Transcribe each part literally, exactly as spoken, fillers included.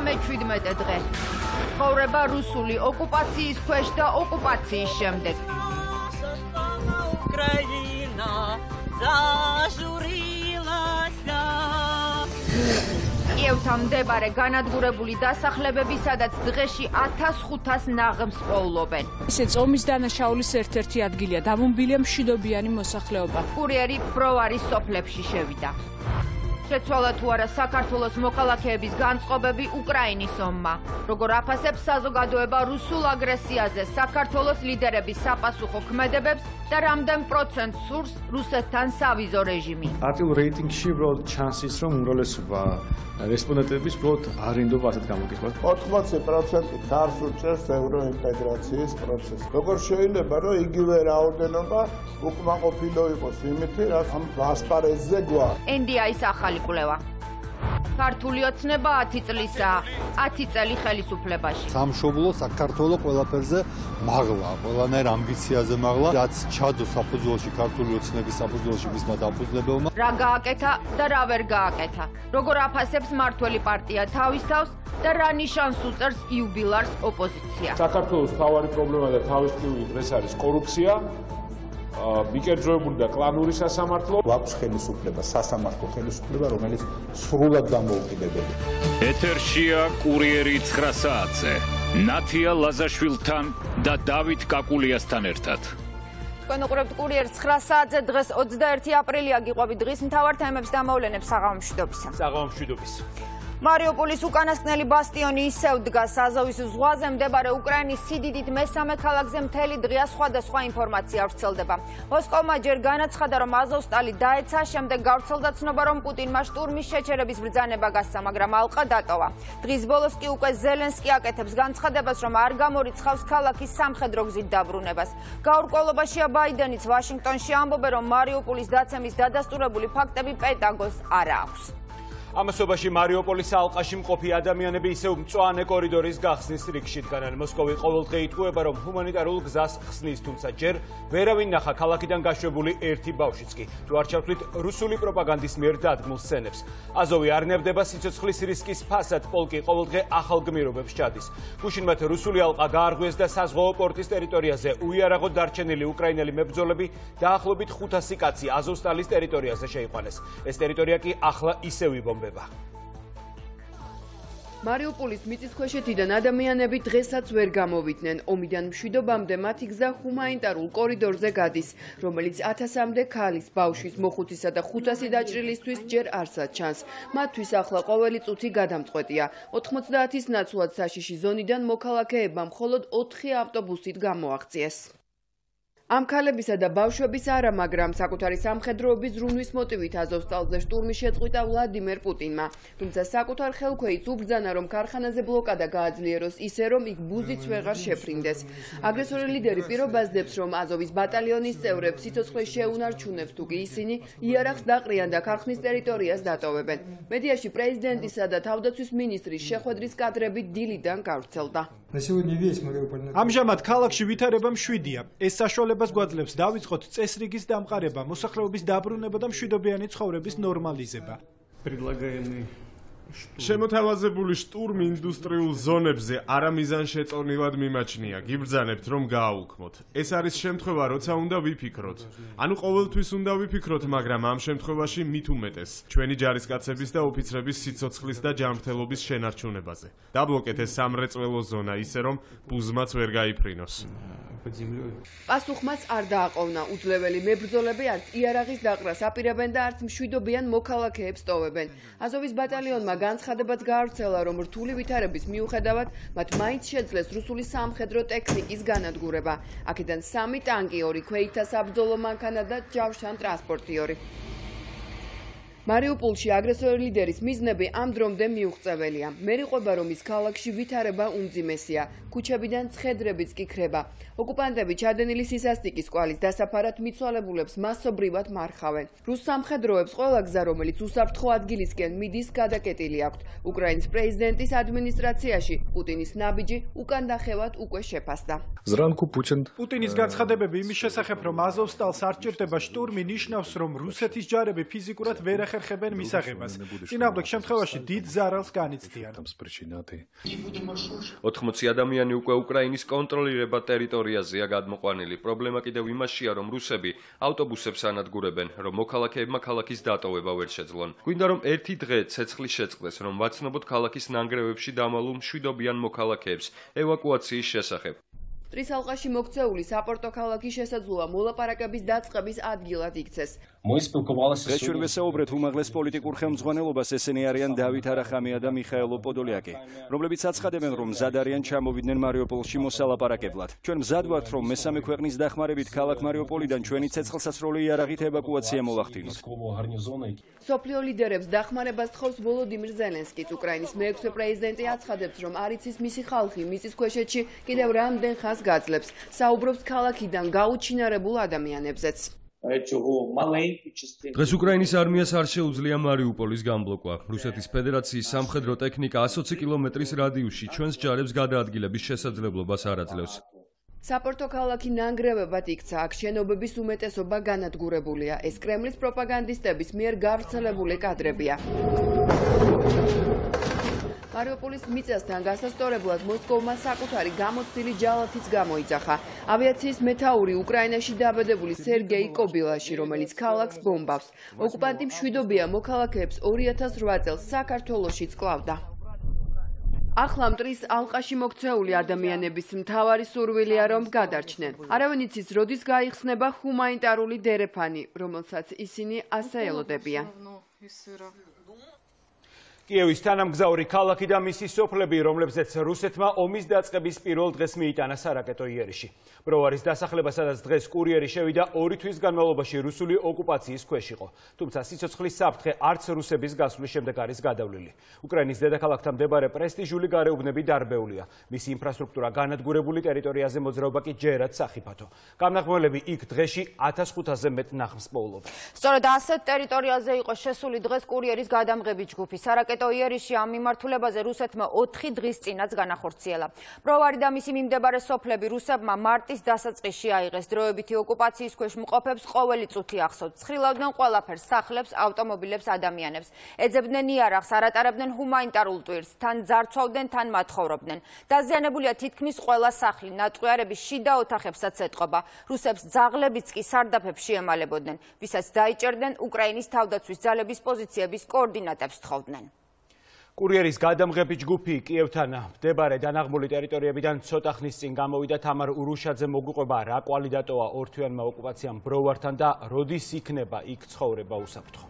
სამეჩვიდმეტე დღე. ცხოვრება რუსული ოკუპაციის ქვეშ და ოკუპაციის შემდეგ. კიევთან მდებარე განადგურებული დასახლებები, სადაც დღეში ათას ხუთას ნაღმს პოულობენ. ისეც ომის დანაშაულის ერთ-ერთი ადგილია, დამობილია მშვიდობიანი მოსახლეობა. კურიერი ბროვარის სოფლებში შევიდა. შეცვალა თუ არა საქართველოს მოქალაქეების განწყობები უკრაინის ომმა. როგორ აფასებს საზოგადოება რუსულ აგრესიაზე საქართველოს ლიდერების საპასუხო ქმედებებს და რამდენ პროცენტს სურს რუსეთთან სავიზო რეჟიმი. არტილ რეიტინგში უბრალოდ ჩანს ის, რომ უმრავლესობა რესპონდენტების უბრალოდ არ ინდობა ასეთ გამოკითხვას. ოთხმოცი პროცენტი გარს უჭერს ევროინტეგრაციის პროცესს. როგორ შეიძლება, რომ იგივე რაოდენობა უკმაყოფილო იყოს იმითი, რაც ამ ასპარეზზე გვაქვს. ენ დი აის ახალი კვლევა. ქართული ოცნება ათი წლისაა, ათი წელი ხელისუფლებაში. სამშობლო საქართველო ყველაფერზე მაღლა, ყველანაირ ამბიციაზე მაღლა, რაც ჩადო საფუძველში ქართული ოცნების საფუძველში მისმა დამფუძნებელმა. რა გააკეთა და რა ვერ გააკეთა. როგორ აფასებს მართველი პარტია თავის თავს და რა ნიშანს უწევს იუბილარს ოპოზიცია. საქართველოს მთავარი პრობლემა და თავისუფლება დღეს არის კორუფცია. მიკერძოებული და კლანური სასამართლო. გვაქვს ხელისუფლება, სასამართლო ხელისუფლება, რომელიც სრულად დამოუკიდებელი. ეთერშია კურიერი ცხრა საათზე. ნათია ლაზაშვილთან და დავით კაკულიასთან ერთად. თქვენ უყურებთ კურიერ ცხრა საათზე, დღეს ოცდაერთი აპრილია, გიყვებით დღის მთავარ თემებს დამოვლენებს საღამო მშვიდობისა. საღამო მშვიდობის. მარიუპოლის უკანასკნელი ბასტიონი ისევ დგას აზოვის ზღვაზე მდებარე უკრაინის სიდიდით მესამე ქალაქზე მთელი დღეა სხვადასხვა ინფორმაცია ვრცელდება. მოსკოვმა ჯერ განაცხადა, რომ აზოვსტალი დაეცა, შემდეგ გავრცელდა ცნობა, რომ პუტინმა შტურმის შეჩერების ბრძანება გასცა, მაგრამ ალყა დატოვა. დღის ბოლოს კი უკვე ზელენსკი აკეთებს განცხადებას, რომ არ გამორიცხავს ქალაქის სამხედრო გზით დაბრუნებას. გაურკვევლობაშია ბაიდენიც ვაშინგტონში ამბობენ, რომ მარიუპოლის დაცემის დადასტურებული ფაქტები პენტაგონს არ აქვს. ამასობაში მარიუპოლის ალყაში მყოფი ადამიანები ისევ მწვანე კორიდორის გახსნის რიგში დგანან. მოსკოვი ყოველდღე ითქვება, რომ ჰუმანიტარულ გზას ხსნის, თუმცა ჯერ ვერავინ ნახა ქალაქიდან გაშვებული ერთი ბავშვიც კი. თუ არ ჩავთვლით რუსული პროპაგანდის მიერ დადგმულ სცენებს. აზოვი არ ნებდება სიცოცხლის რისკის ფასად, პოლკი ყოველდღე ახალ გმირობებს ჩადის. გუშინმათ რუსული ალყა გაარღვიეს და საზღვაო პორტის ტერიტორიაზე უიარაღოდ დარჩენილი უკრაინელი მებრძოლები დაახლოებით ხუთასი კაცი აზოვსტალის ტერიტორიაზე შეიყვანეს. ეს ტერიტორია კი ახლა ისევ იბომბება. მარიუპოლის მიწისქვეშეთიდან ადამიანები დღესაც ვერ გამოვიდნენ. ომიდან მშვიდობამდე მათი გზა ჰუმანიტარულ კორიდორზე გადის, რომელიც ათასამდე ქალის, ბავშვის, მოხუცისა და ხუთასი დაჭრილისთვის ჯერ არსად ჩანს. მათთვის ახლა ყოველი წუთი გადამწყვეტია. ოთხმოცდაათის ნაცვლად საშიში ზონიდან მოქალაქეებმა მხოლოდ ოთხი ავტობუსით გამოაღწიეს. ამ ქალებისა და ბავშვების არა, მაგრამ საკუთარი სამხედროების ზრუნვის მოტივით აზოვსტალზე შტურმი შეწყვიტა ვლადიმერ პუტინმა. თუმცა საკუთარ ხელქვეითს უბრძანა, რომ ქარხანაზე ბლოკადა გააძლიეროს ისე, რომ იქ ბუზიც ვეღარ შეფრინდეს. აგრესორი ლიდერი პირობას დებს, რომ აზოვის ბატალიონის წევრებს სიცოცხლე შეუნარჩუნებს, თუ კი ისინი იარაღს დაყრიან და ქარხნის ტერიტორიას დატოვებენ. მედიაში პრეზიდენტისა და თავდაცვის მინისტრის შეხვედრის კადრები დილიდან გავრცელდა. ამჟამად ქალაქში ვითარება მშვიდია. ეს საშუალებას გვაძლევს დავიწყოთ წესრიგის დამყარება, მოსახლეობის დაბრუნება და მშვიდობიანი ცხოვრების ნორმალიზება. შემოთავაზებული შტურმი ინდუსტრიულ ზონებზე არამიზანშეწონილად მიმაჩნია. გიბრძანებთ, რომ გააუქმოთ. ეს არის შემთხვევა, როცა უნდა ვიფიქროთ. ანუ ყოველთვის უნდა ვიფიქროთ, მაგრამ ამ შემთხვევაში მით უმეტეს. ჩვენი ჯარისკაცების და ოფიცრების სიცოცხლის და ჯანმრთელობის შენარჩუნებაზე. დაბლოკეთ ეს სამრეწველო ზონა ისე, რომ ბუზმაც ვერ გაიფრინოს. პასუხმაც არ დააყოვნა. უძლეველი მებრძოლები არც იარაღის დაყრას აპირებენ და არც მშვიდობიან მოქალაქეებს ტოვებენ. აზოვის ბატალიონმა განცხადებაც გაავრცელა, რომ რთული ვითარების მიუხედავად მათ მაინც შეძლეს რუსული სამხედრო ტექნიკის განადგურება. აქედან სამი ტანკი, ორი ქვეითთა საბრძოლო მანქანა და ჯავშან ტრანსპორტიორი. მარიუპოლში აგრესორი ლიდერის მიზნები ამ დრომდე მიუღწეველია. მე რიყვება, რომ ის ქალაქში ვითარება უმძიმესია. ქუჩებიდან ცხედრებიც კი ქრება. ოკუპანტები ჩადენილი სისასტიკის კვალის დასაფარად მიცვალებულებს მასობრივად მარხავენ. რუს სამხედროებს ყველა გზა, რომელიც უსაფრთხო ადგილისკენ მიდის, გადაკეტილი აქვთ. უკრაინის პრეზიდენტის ადმინისტრაციაში პუტინის ნაბიჯი უკან დახევად უკვე შეფასდა. პუტინის განცხადებები იმის შესახებ, რომ აზოვსტალს არ ჭირდება შტურმი, ნიშნავს, რომ რუსეთის ჯარები ფიზიკურად ვერ ეხერხებენ მისაღებას. წინააღმდეგ შემთხვევაში დიდ ზარალს განიცდიან. ოთხმოცი ადამიანი უკვე უკრაინის კონტროლირებად ტერიტორიაზეა გადმოყვანილი. პრობლემა კიდევ იმაშია, რომ რუსები ავტობუსებს ანადგურებენ, რომ მოქალაქეებმა ქალაქის დატოვება ვერ შეძლონ. გვინდა რომ ერთი დღე ცეცხლი შეწყდეს, რომ ვაცნობოთ ქალაქის ნანგრევებში დამალულ მშვიდობიან მოქალაქეებს ევაკუაციის შესახებ. ტრის ალყაში მოქცეული საპორტო ქალაქის შესაძლოა მოლაპარაკების დაწყების ადგილად იქცეს. დღეს ჩვენ ვესაუბრეთ უმაღლეს პოლიტიკურ ხელმძღვანელობას, ესენი არიან დავით არახამია და მიხაილ პოდოლიაკი, რომლებიც აცხადებენ, რომ მზად არიან ჩამოვიდნენ მარიუპოლში მოსალაპარაკებლად. ჩვენ მზად ვართ, რომ მესამე ქვეყნის დახმარებით ქალაქ მარიუპოლიდან ჩვენი ცეცხლსასროლი იარაღით ევაკუაცია მოვახდინოთ. სოფლიო ლიდერებს დახმარებას თხოვს ვოლოდიმირ ზელენსკიც. უკრაინის მეექვსე პრეზიდენტი აცხადებს, რომ არ იცის მისი ხალხი მიწისქვეშეთში კიდევ რამდენ ხანს გაძლებს. საუბრობს ქალაქიდან გაუჩინარებულ ადამიანებზეც. დღეს უკრაინის არმიას არ შეუძლია მარიუპოლის გამბლოკვა. რუსეთის ფედერაციის სამხედრო ტექნიკა ოცი კილომეტრის რადიუსში ჩვენს ჯარებს გადაადგილების შესაძლებლობას არ აძლევს. საპორტო ქალაქი ნანგრევებად იქცა, აქ შენობების უმეტესობა განადგურებულია. ეს კრემლის პროპაგანდისტების მიერ გავრცელებული კადრებია. მარიუპოლის მიწასთან გასასწორებლად მოსკოვმა საკუთარი გამოცდილი ჯალათიც გამოიძახა. ავიაციის მეთაური უკრაინაში დაბადებული სერგეი კობილაში, რომელიც ქალაქს ბომბავს. ოკუპანტი მშვიდობიან მოქალაქეებს ორი ათას ოთხ წელს საქართველოშიც კლავდა. ახლა მტრის ალყაში მოქცეული ადამიანების მთავარი სურვილია, რომ გადარჩნენ. არავინ იცის, როდის გაიხსნება ჰუმანიტარული დერეფანი, რომელსაც ისინი ასე ელოდებიან. კიევის თანამგზავრი ქალაქი და მისი სოფლები, რომლებზეც რუსეთმა ომის დაწყების პირველ დღეს მიიტანა სარაკეტო იერიში. ბროვარის დასახლება, სადაც დღეს კურიერი შევიდა, ორი თვის განმავლობაში რუსული ოკუპაციის ქვეშ იყო. თუმცა სიცოცხლის საფრთხე არც რუსების გასვლის შემდეგ არის გადავლილი. უკრაინის დედაქალაქთან მდებარე პრესტიჟული გარეუბნები დარბეულია. მისი ინფრასტრუქტურა განადგურებული, ტერიტორიაზე მოძრაობა კი ჯერაც სახიფათო. გამნახველები იქ დღეში ათას ხუთასზე მეტ ნახმს პოულობენ. სწორედ ასეთ ტერიტორიაზე იყო შესული დღეს კურიერის გადამღები ჯგუფი. სარაკეტო იერიში ამ მიმართულებაზე რუსეთმა ოთხი დღის წინაც განახორციელა. ბროვარი და მისი მიმდებარე სოფლები რუსებმა მარტის დასაწყისში აიღეს. დროებითი ოკუპაციის ქვეშ მყოფებს ყოველი წუთი ახსოვთ. ცხრილავდნენ ყველაფერს, სახლებს, ავტომობილებს, ადამიანებს. ეძებდნენ იარაღს, არ ატარებდნენ ჰუმანიტარულ ტვირს, თან ძარცვავდნენ, თან მათხოვრობდნენ. დაზიანებულია თითქმის ყველა სახლი, ნატყვიარების შიდა ოთახებსაც ეტყობა. რუსებს ძაღლებიც კი სარდაფებში ემალებოდნენ. ვისაც დაიჭერდნენ, უკრაინის თავდაცვის ძალების პოზიციების კოორდინატებს თხოვდნენ. კურიერის გადამღები ჯგუფი კიევთან მდებარე დანაღმული ტერიტორიებიდან ცოტა ხნის წინ გამოვიდა. თამარ ურუშაძე მოგვიყვება, რა კვალი დატოვა ორთვიანმა ოკუპაციამ ბროვართან და როდის იქნება იქ ცხოვრება უსაფრთხო.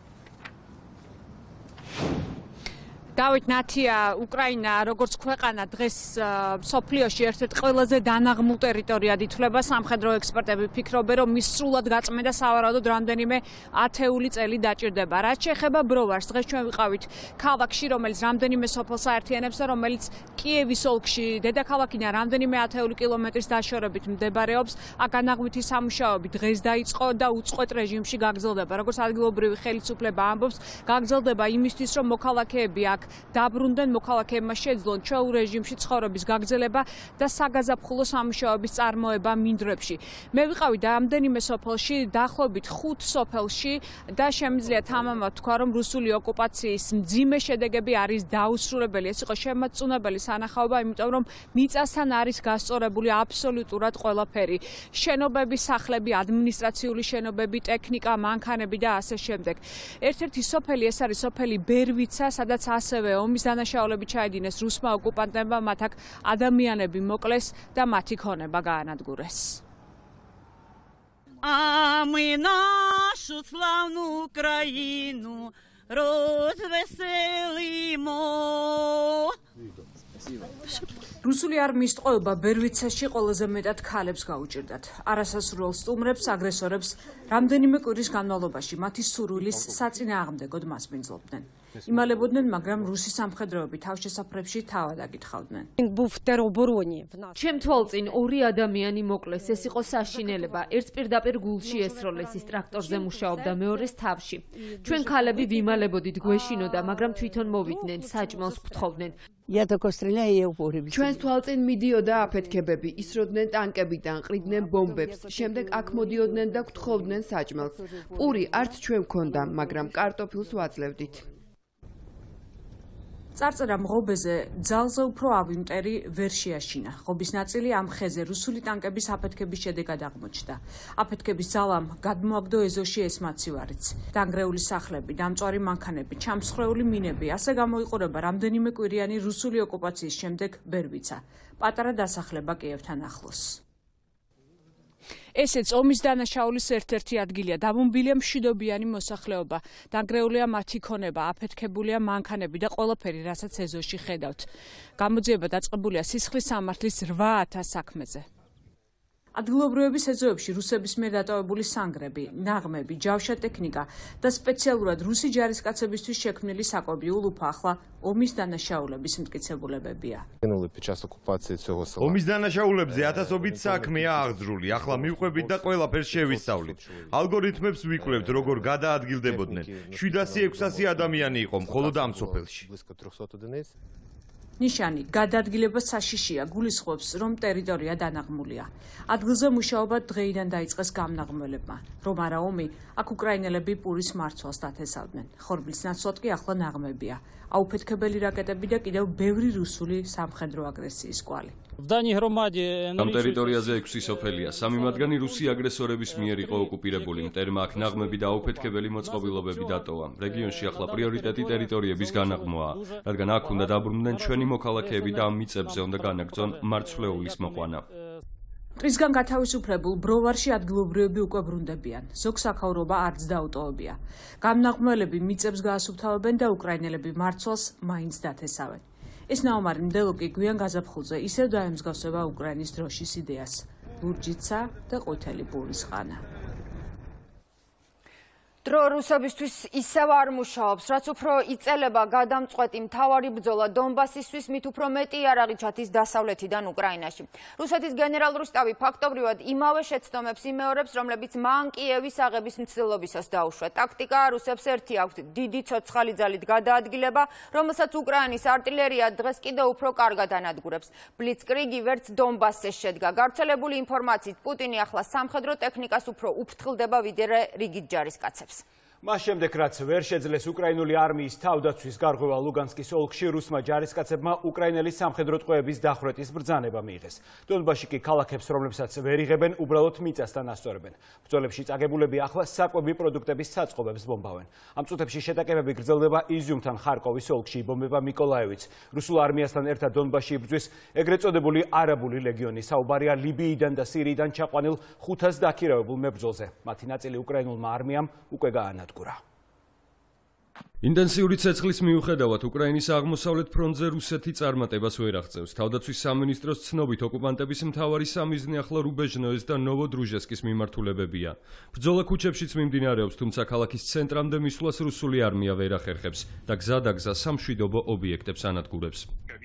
დავით ნათია, უკრაინა როგორც ქვეყანა დღეს სოფლიოში ერთ-ერთ ყველაზე დანაღმულ ტერიტორიად ითვლება. სამხედრო ექსპერტები ფიქრობენ, რომ მის სრულად გაწმენდა სავარაუდოდ რამდენიმე ათეული წელი დაჭირდება. რაც შეეხება ბროვარს, დღეს ჩვენ ვიყავით ქალაქში, რომელიც რამდენიმე სოფელს აერთიანებს და რომელიც კიევის ოლქში დედაქალაქიდან რამდენიმე ათეული კილომეტრის დაშორებით მდებარეობს. აქ განაღმვითი სამუშაოები დღეს დაიწყო და უწყვეტ რეჟიმში გაგრძელდება. როგორც ადგილობრივი ხელისუფლება ამბობს, გაგრძელდება იმისთვის, რომ მოქალაქეები აქ დაბრუნდნენ, მოქალაქეებმა შეძლონ ჩვეულ რეჟიმში ცხოვრების გაგრძელება და საგაზაფხულო სამუშაოების წარმოება მინდვრებში. მე ვიყავი რამდენიმე სოფელში, დაახლოებით ხუთ სოფელში და შემიძლია თამამად თქვა, რომ რუსული ოკუპაციის მძიმე შედეგები არის დაუსრულებელი. ეს იყო შემოწუნებელი სანახაობა, იმიტომ რომ მიწასთან არის გასწორებული აბსოლუტურად ყველაფერი. შენობები, სახლები, ადმინისტრაციული შენობები, ტექნიკა, მანქანები და ასე შემდეგ. ერთ-ერთი სოფელი ეს არის სოფელი ბერვიცა, სადაც ასევე ომის დანაშაულები ჩაედინეს რუსმა ოკუპანტებმა, მათ აქ ადამიანები მოკლეს და მათი ქონება გაანადგურეს. А мы нашу славную Украину развеселимо. რუსული არმიის ტყვეობა ბერვიცაში ყველაზე მეტად ქალებს გაუჭირდათ. არასასურველ სტუმრებს, აგრესორებს რამდენიმე კვირის განმავლობაში მათი სურვილის საწინააღმდეგოდ მასპინძლობდნენ. იმალებოდნენ, მაგრამ რუსი სამხედროები თავშესაფრებში თავად აკითხავდნენ. ჩემ თვალწინ ორი ადამიანი მოკლეს, ეს იყო საშინელება. ერთს პირდაპირ გულში ესროლეს, ის ტრაქტორზე მუშაობდა, მეორეს თავში. ჩვენ ქალები ვიმალებოდით გვეშინოდა, მაგრამ თვითონ მოვიდნენ, საჭმელს გვთხოვდნენ. ჩვენს თვალწინ მიდიოდა აფეთქებები, ისროდნენ ტანკებიდან, ყრიდნენ ბომბებს, შემდეგ აქ მოდიოდნენ და გთხოვდნენ საჭმელს. პური არც ჩვენ გქონდა, მაგრამ კარტოფილს ვაძლევდით. წარწერა მღობეზე ძალზე უფრო ავიმტერი ვერ შეაშინა. ღობის ნაწილი ამ ხეზე რუსული ტანკების აფეთქების შედეგად აღმოჩნდა. აფეთქების ძალამ გადმოაგდო ეზოში ეს-მაცივარიც. დანგრეული სახლები, დამწვარი მანქანები, ჩამსხრეული მინები, ასე გამოიყურება რამდენიმე კვირიანი რუსული ოკუპაციის შემდეგ ბერბიცა, პატარა დასახლება კიევთან ახლოს. ესეც ომის დანაშაულის ერთ-ერთი ადგილია. დამობილია მშვიდობიანი მოსახლეობა, დანგრეულია მათი ქონება, აფეთქებულია მანქანები და ყველაფერი, რასაც ეზოში ხედავთ. გამოძიება დაწყებულია სისხლის სამართლის რვა ათას საქმეზე. ადგილობრივების ეზოებში რუსების მიერ დატოვებული სანგრები, ნაღმები, ჯავშა ტექნიკა და სპეციალურად რუსი ჯარისკაცებისთვის შექმნილი საკვები ულუფა ახლა ომის დანაშაულების მტკიცებულებებია. ომის დანაშაულებზე ათასობით საქმეა აღძრული. ახლა მივყვებით და ყველაფერს შევისწავლით. ალგორითმებს ვიკვლევთ, როგორ გადაადგილდებოდნენ. შვიდასი ექვსასი ადამიანი იყო მხოლოდ ამ სოფელში. ნიშანი გადაადგილება საშიშია, გულისხმობს, რომ ტერიტორია დანაღმულია. ადგილზე მუშაობა დღეიდან დაიწყეს გამნაღმველებმა. რომ არა ომი, აქ უკრაინელები პურის მმართველს დათესავდნენ. ხორბლის ნაცვლად კი ახლა ნაღმებია. აუფეთქებელი რაკეტები და კიდევ ბევრი რუსული სამხედრო აგრესიის კვალი. ამ ტერიტორიაზე ექვსი სოფელია, სამი მათგანი რუსი აგრესორების მიერ იყო ოკუპირებული. მტერმა აქ ნაღმები და აუფეთქებელი მოწყობილობები დატოვა. რეგიონში ახლა პრიორიტეტი ტერიტორიების განაღმვაა, რადგან აქ უნდა დაბრუნდნენ ჩვენი მოქალაქეები და ამ მიწებზე უნდა განაგრძონ მარცვლეულის მოყვანა. მტვრისგან გათავისუფლებულ ბროვარში ადგილობრივები უკვე ბრუნდებიან. ზოგ საქაურობა არც დაუტოვებია. გამნაღმველები მიწებს გაასუფთავებენ და უკრაინელები მმართველს მაინც დათესავენ. ეს ნაომარი მდელო კი გვიან გაზაფხულზე ისევ დაემსგავსება უკრაინის დროშის იდეას. ლურჯიცა და ყვითელი პურის ხანა. დრო რუსებისთვის ისევ არ მუშაობს, რაც უფრო იწელება გადამწყვეტი მთავარი ბრძოლა დონბასისთვის, მით უფრო მეტი იარაღი ჩათის დასავლეთიდან უკრაინაში. რუსეთის გენერალური შტაბი ფაქტობრივად იმავე შეცდომებს იმეორებს, რომლებიც მან კიევის აღების მცდელობისას დაუშვა. ტაქტიკა რუსებს ერთი აქვთ, დიდი ცოცხალი ძალით გადაადგილება, რომელსაც უკრაინის არტილერია დღეს კიდევ უფრო კარგად ანადგურებს. ბლიცკრიგი ვერც დონბასზე შედგა. გავრცელებული ინფორმაციით, პუტინი ახლა სამხედრო ტექნიკას უფრო უფრთხილდება ვიდრე რიგით ჯარისკაცებს. მას შემდეგ, რაც ვერ შეძლეს უკრაინული არმიის თავდაცვის გარღვევა ლუგანსკის ოლქში, რუსმა ჯარისკაცებმა უკრაინელი სამხედრო ტყვეების დახვრეტის ბრძანება მიიღეს. დონბასში კი ქალაქებს, რომლებსაც ვერ იღებენ, უბრალოდ მიწასთან ასწორებენ. ბრძოლებში წაგებულები ახლა საკვები პროდუქტების საწყობებს ბომბავენ. ამ წუთებში შეტაკებები გრძელდება იზიუმთან, ხარკოვის ოლქში იბომბება მიკოლაევიც. რუსულ არმიასთან ერთად დონბასში იბრძვის ეგრეთ წოდებული არაბული ლეგიონი. საუბარია ლიბიიდან და სირიიდან ჩაყვანილ ხუთას დაქირავებულ მებრძოლზე. მათი ნაწილი უკრაინულმა არმიამ უკვე გაანადგურა. ინტენსიური ცეცხლის მიუხედავად უკრაინის აღმოსავლეთ ფრონტზე რუსეთი წარმატებას ვერ აღწევს. თავდაცვის სამინისტროს ცნობით ოკუპანტების მთავარი სამიზნე ახლა რუბეჟნოეს და ნოვოდრუჟესკის მიმართულებებია. ბრძოლა ქუჩებშიც მიმდინარეობს, თუმცა ქალაქის ცენტრამდე მისვლას რუსული არმია ვერ ახერხებს და გზადაგზა სამშვიდობო ობიექტებს ანადგურებს.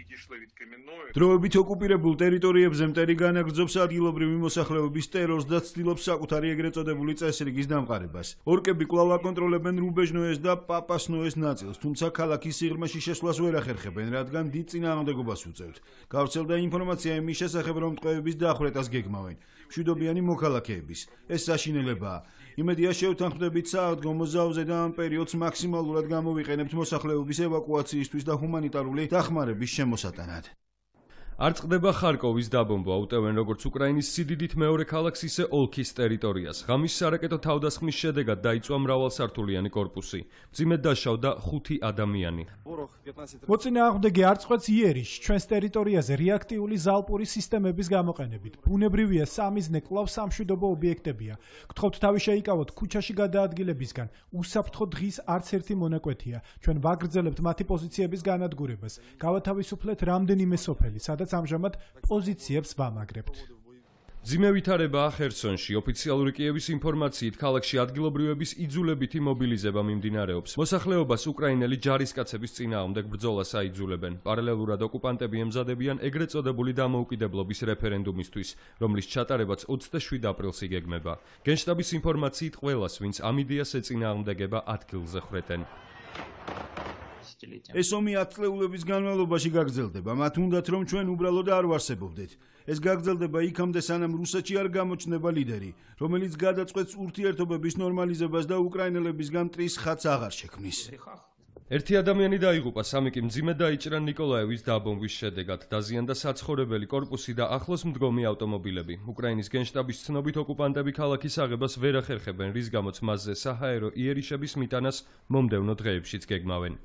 დროებით ოკუპირებულ ტერიტორიებზე მტერი განაგრძობს ადგილობრივი მოსახლეობის ტერორს და ცდილობს საკუთარი ეგრეთ წოდებული წესრიგის დამყარებას. ორკები კვლავ აკონტროლებენ რუბეჟნოეს და პაპასნოეს ნაწილს, თუმცა ქალაქის სიღრმეში შესვლას ვერ ახერხებენ, რადგან დიდ წინააღმდეგობას უწევთ. გავრცელდა ინფორმაცია იმის შესახებ, რომ ტყვეების დახვრეტას გეგმავენ მშვიდობიანი მოქალაქეების. ეს საშინელებაა. იმედია შევთანხმდებით საავდგომო ზავზე და ამ პერიოდს მაქსიმალურად გამოვიყენებთ მოსახლეობის ევაკუაციისთვის და ჰუმანიტარული დახმარების შემოსატანად. არ წყდება ხარკოვის დაბომბვა, უტევენ როგორც უკრაინის სიდიდით მეორე ქალაქს, ისე ოლქის ტერიტორიას. ღამის სარაკეტო თავდასხმის შედეგად დაიწვა მრავალსართულიანი კორპუსი. მძიმედ დაშავდა ხუთი ადამიანი. მოწინააღმდეგე არ წყვეტს იერიშს ჩვენს ტერიტორიაზე რეაქტიული ზალპური სისტემების გამოყენებით. ბუნებრივია სამიზნე კვლავ სამშვიდობო ობიექტებია. გთხოვთ თავი შეიკავოთ ქუჩაში გადაადგილებისგან. უსაფრთხო დღის არც ერთი მონაკვეთია. ჩვენ ვაგრძელებთ მათი პოზიციების განადგურებას. გავათავისუფლეთ რამდენიმე სოფელი, სადაც ამჟამად პოზიციებს ვამაგრებთ. მძიმე ვითარებაა ხერსონში. ოფიციალური კიევის ინფორმაციით, ქალაქში ადგილობრივების იძულებითი მობილიზება მიმდინარეობს. მოსახლეობას უკრაინელი ჯარისკაცების წინააღმდეგ ბრძოლას აიძულებენ. პარალელურად ოკუპანტები ემზადებიან ეგრეთ წოდებული დამოუკიდებლობის რეფერენდუმისთვის, რომლის ჩატარებაც ოცდაშვიდ აპრილს იგეგმება. გენშტაბის ინფორმაციით, ყველას, ვინც ამ იდეას ეწინააღმდეგება, ადგილზე ხრეტენ. ეს ომი ათ წლეულების განმავლობაში გაგრძელდება, მათ უნდათ რომ ჩვენ უბრალოდ არ ვარსებობდეთ. ეს გაგრძელდება იქამდე სანამ რუსეთში არ გამოჩნდება ლიდერი, რომელიც გადაწყვეტს ურთიერთობების ნორმალიზებას და უკრაინელებისგან მტრის ხატს აღარ შექმნის. ერთი ადამიანი დაიღუპა, სამი კი მძიმედ დაიჭრა ნიკოლაევის დაბომბვის შედეგად. დაზიანდა საცხოვრებელი კორპუსი და ახლოს მდგომი ავტომობილები. უკრაინის გენშტაბის ცნობით ოკუპანტები ქალაქის აღებას ვერ ახერხებენ, რის გამოც მასზე საჰაერო იერიშების მიტანას მომდევნო დღეებშიც გეგმავენ.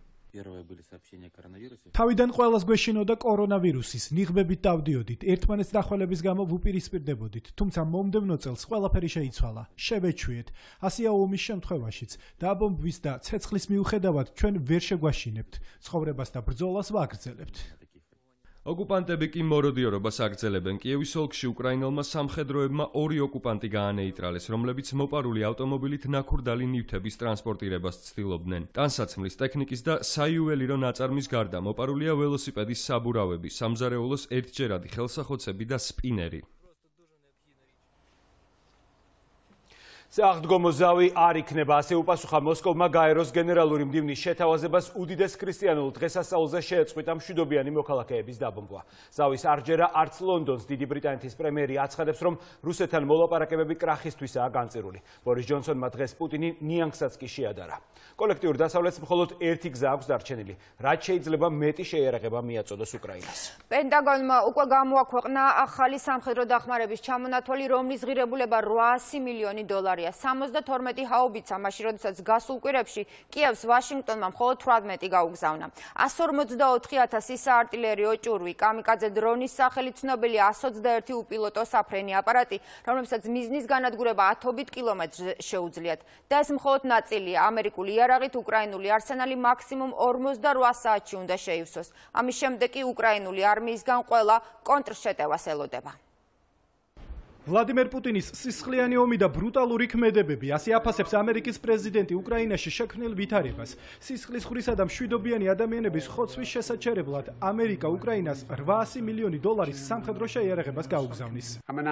თავიდან ყველას გვეშინოდა კორონავირუსის, ნიღბებით დავდიოდით, ერთმანეთს დახველების გამო ვუპირისპირდებოდით, თუმცა მომდევნო წელს ყველაფერი შეიცვალა, შევეჩვიეთ. ასეა ომის შემთხვევაშიც, დაბომბვის და ცეცხლის მიუხედავად ჩვენ ვერ შეგვაშინებთ, ცხოვრებას და ბრძოლას ვაგრძელებთ. ოკუპანტები კი მოროდიორობას აგრძელებენ. კიევის ოლქში უკრაინელმა სამხედროებმა ორი ოკუპანტი გაანეიტრალეს, რომლებიც მოპარული ავტომობილით ნაქურდალი ნივთების ტრანსპორტირებას ცდილობდნენ. ტანსაცმლის ტექნიკის და საიუველირო ნაწარმის გარდა მოპარულია ველოსიპედის საბურავები, სამზარეულოს ერთჯერადი ხელსახოცები და სპინერი. საღდგომო ზავი არ იქნება, ასე უპასუხა მოსკოვმა გაეროს გენერალური მდივნის შეთავაზებას უდიდეს ქრისტიანულ დღესასწაულზე შეეწყვიტა მშვიდობიანი მოქალაქეების დაბომბვა. ზავის არჯერა არც ლონდონს დიდი ბრიტანეთის პრემიერი აცხადებს, რომ რუსეთთან მოლაპარაკებები კრახისთვისაა განწირული. ბორის ჯონსონმა დღეს პუტინი ნიანგსაც კი შეადარა. კოლექტიურ დასავლეთს მხოლოდ ერთი გზა აქვს დარჩენილი, რაც შეიძლება მეტი შეიარაღება მიაწოდოს უკრაინას. პენტაგონმა უკვე გამოაქვეყნა ახალი სამხედრო დახმარების ჩამონათვალი, რომლის ღირებულება რვაასი მილიონი დოლარია. სამოცდათორმეტი ჰაუბიცა, მაშინ როდესაც გასულ კვირებში კიევს ვაშინგტონმა მხოლოდ თვრამეტი გაუგზავნა. ასს ორმოცდაოთხი ათასი საარტილერიო ჭურვი, კამიკაძე დრონის სახელით ცნობილი ასს ოცდაერთი უპილოტო საფრენი აპარატი, რომლებსაც მიზნის განადგურება ათობით კილომეტრს შეუძლიათ. და ეს მხოლოდ ნაწილია. ამერიკული იარაღით უკრაინული არსენალი მაქსიმუმ ორმოცდარვა საათში უნდა შეივსოს. ამის შემდეგ კი უკრაინული არმიისგან ყველა კონტრშეტევას ელოდება. ვლადიმერ პუტინის სისხლიანი ომი და ბრუტალური ქმედებები, ასე აფასებს ამერიკის პრეზიდენტი უკრაინაში შექმნილ ვითარებას. სისხლის ხრისა და მშვიდობიანი ადამიანების ხოცვის შესაჩერებლად ამერიკა უკრაინას რვაასი მილიონი დოლარის სამხედრო შეიარაღებას გაუგზავნის.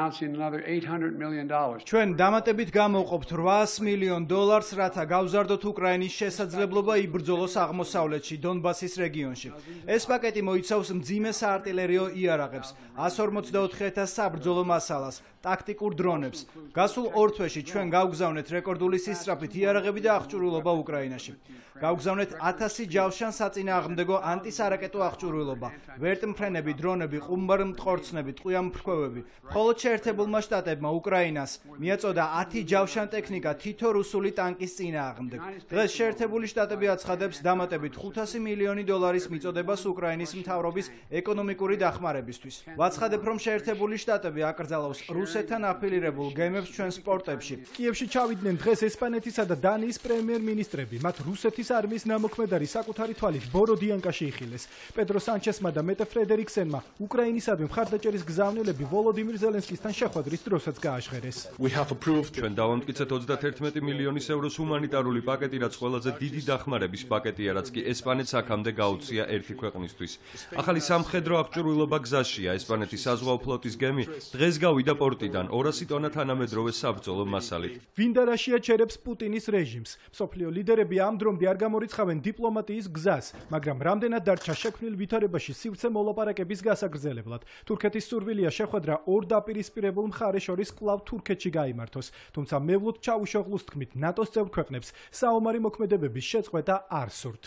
ჩვენ დამატებით გამოვყოფთ რვაას მილიონ დოლარს, რათა გავზარდოთ უკრაინის შესაძლებლობა იბრძოლოს აღმოსავლეთში, დონბასის რეგიონში. ეს პაკეტი მოიცავს მძიმე საარტილერიო იარაღებს, ასს ორმოცდაოთხი ათას საბრძოლო მასალას, ტაქტიკურ დრონებს. გასულ ორ თვეში ჩვენ გავგზავნეთ რეკორდული სისწრაფით იარაღები და აღჭურვილობა უკრაინაში. გავგზავნეთ ათასი ჯავშან საწინააღმდეგო ანტისარაკეტო აღჭურვილობა, ვერტმფრენები, დრონები, ყუმბარმტყორცნები, ტყვიამფრქვევები. მხოლოდ შეერთებულმა შტატებმა უკრაინას მიაწოდა ათი ჯავშან ტექნიკა თითო რუსული ტანკის წინააღმდეგ. დღეს შეერთებული შტატები აცხადებს დამატებით ხუთასი მილიონი დოლარის მიწოდებას უკრაინის მთავრობის ეკონომიკური დახმარებისთვის. ვაცხადებ, რომ შეერთებული შტატები აკრძალავს რუსეთთან აფილირებულ გემებს ჩვენ სპორტებში. კიევში ჩავიდნენ დღეს ესპანეთისა და დანიის პრემიერ-მინისტრები. მათ რუსეთის არმიის ნამოქმედარი საკუთარი თვალით ბოროდიანკაში იხილეს. პედრო სანჩესმა და მეტე ფრედერიკსენმა უკრაინისადმი მხარდაჭერის გზავნილები ვოლოდიმირ ზელენსკისთან შეხვედრის დროსაც გააჟღერეს. ჩვენ დავამტკიცეთ ოცდაათერთმეტი მილიონის ევროს ჰუმანიტარული პაკეტი, რაც ყველაზე დიდი დახმარების პაკეტია, რაც კი ესპანეთს აქამდე გაუწია ერთი ქვეყნისთვის. ახალი სამხედრო აღჭურვილობა გზაშია. ესპანეთის საზღვაო ფლოტის გემი დღეს გავიდა პორტიდან ორასი ტონა თანამედროვე საბრძოლო მასალით. ვინდა რა შეაჩერებს პუტინის რეჟიმს? მსოფლიო ლიდერები ამ დრომდე არ გამორიცხავენ დიპლომატიის გზას, მაგრამ რამდენად დარჩა შექმნილ ვითარებაში სივრცე მოლაპარაკების გასაგრძელებლად. თურქეთის სურვილია შეხვედრა ორ დაპირისპირებულ მხარეს შორის კვლავ თურქეთში გაიმართოს, თუმცა მევლოდ ჩაუშოღლუს თქმით ნატოს წევრ ქვეყნებს საომარი მოქმედებების შეწყვეტა არ სურთ.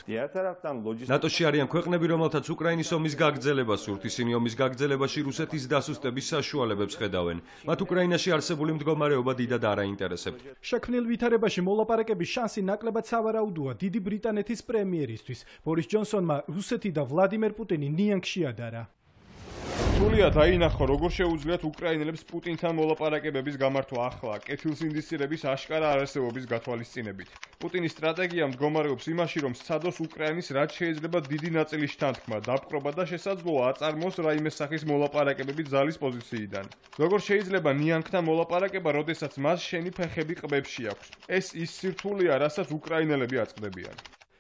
ნატოში არიან ქვეყნები, რომელთაც უკრაინის ომის გაგრძელება სურთ. ისინი ომის გაგრძელებაში რუსეთის დასუსტების საშუალებებს ხედავენ. მათ უკრაინაში არსებული მდგომარეობა დიდად არ აინტერესებთ. შექმნილ ვითარებაში მოლაპარაკების შანსი ნაკლებად სავარაუდოა დიდი ბრიტანეთის პრემიერისთვის. ბორის ჯონსონმა რუსეთი და ვლადიმერ პუტინი ნიანგში ადარა. სრულიად დაინახო, როგორ შეუძლიათ უკრაინელებს პუტინთან მოლაპარაკებების გამართვა ახლა, კეთილსინდისწინების აშკარა არარსებობის გათვალისწინებით. პუტინის სტრატეგია მდგომარეობს იმაში, რომ სცადოს უკრაინის რაც შეიძლება დიდი ნაწილის შთანთქმა, დაპყრობა და შესაძლოა აწარმოოს რაიმე სახის მოლაპარაკებები ძალის პოზიციიდან. როგორ შეიძლება ნიანგთან მოლაპარაკება, როდესაც მას შენი ფეხები ყბებში აქვს? ეს ის სირთულეა, რასაც უკრაინელები აწყდებიან.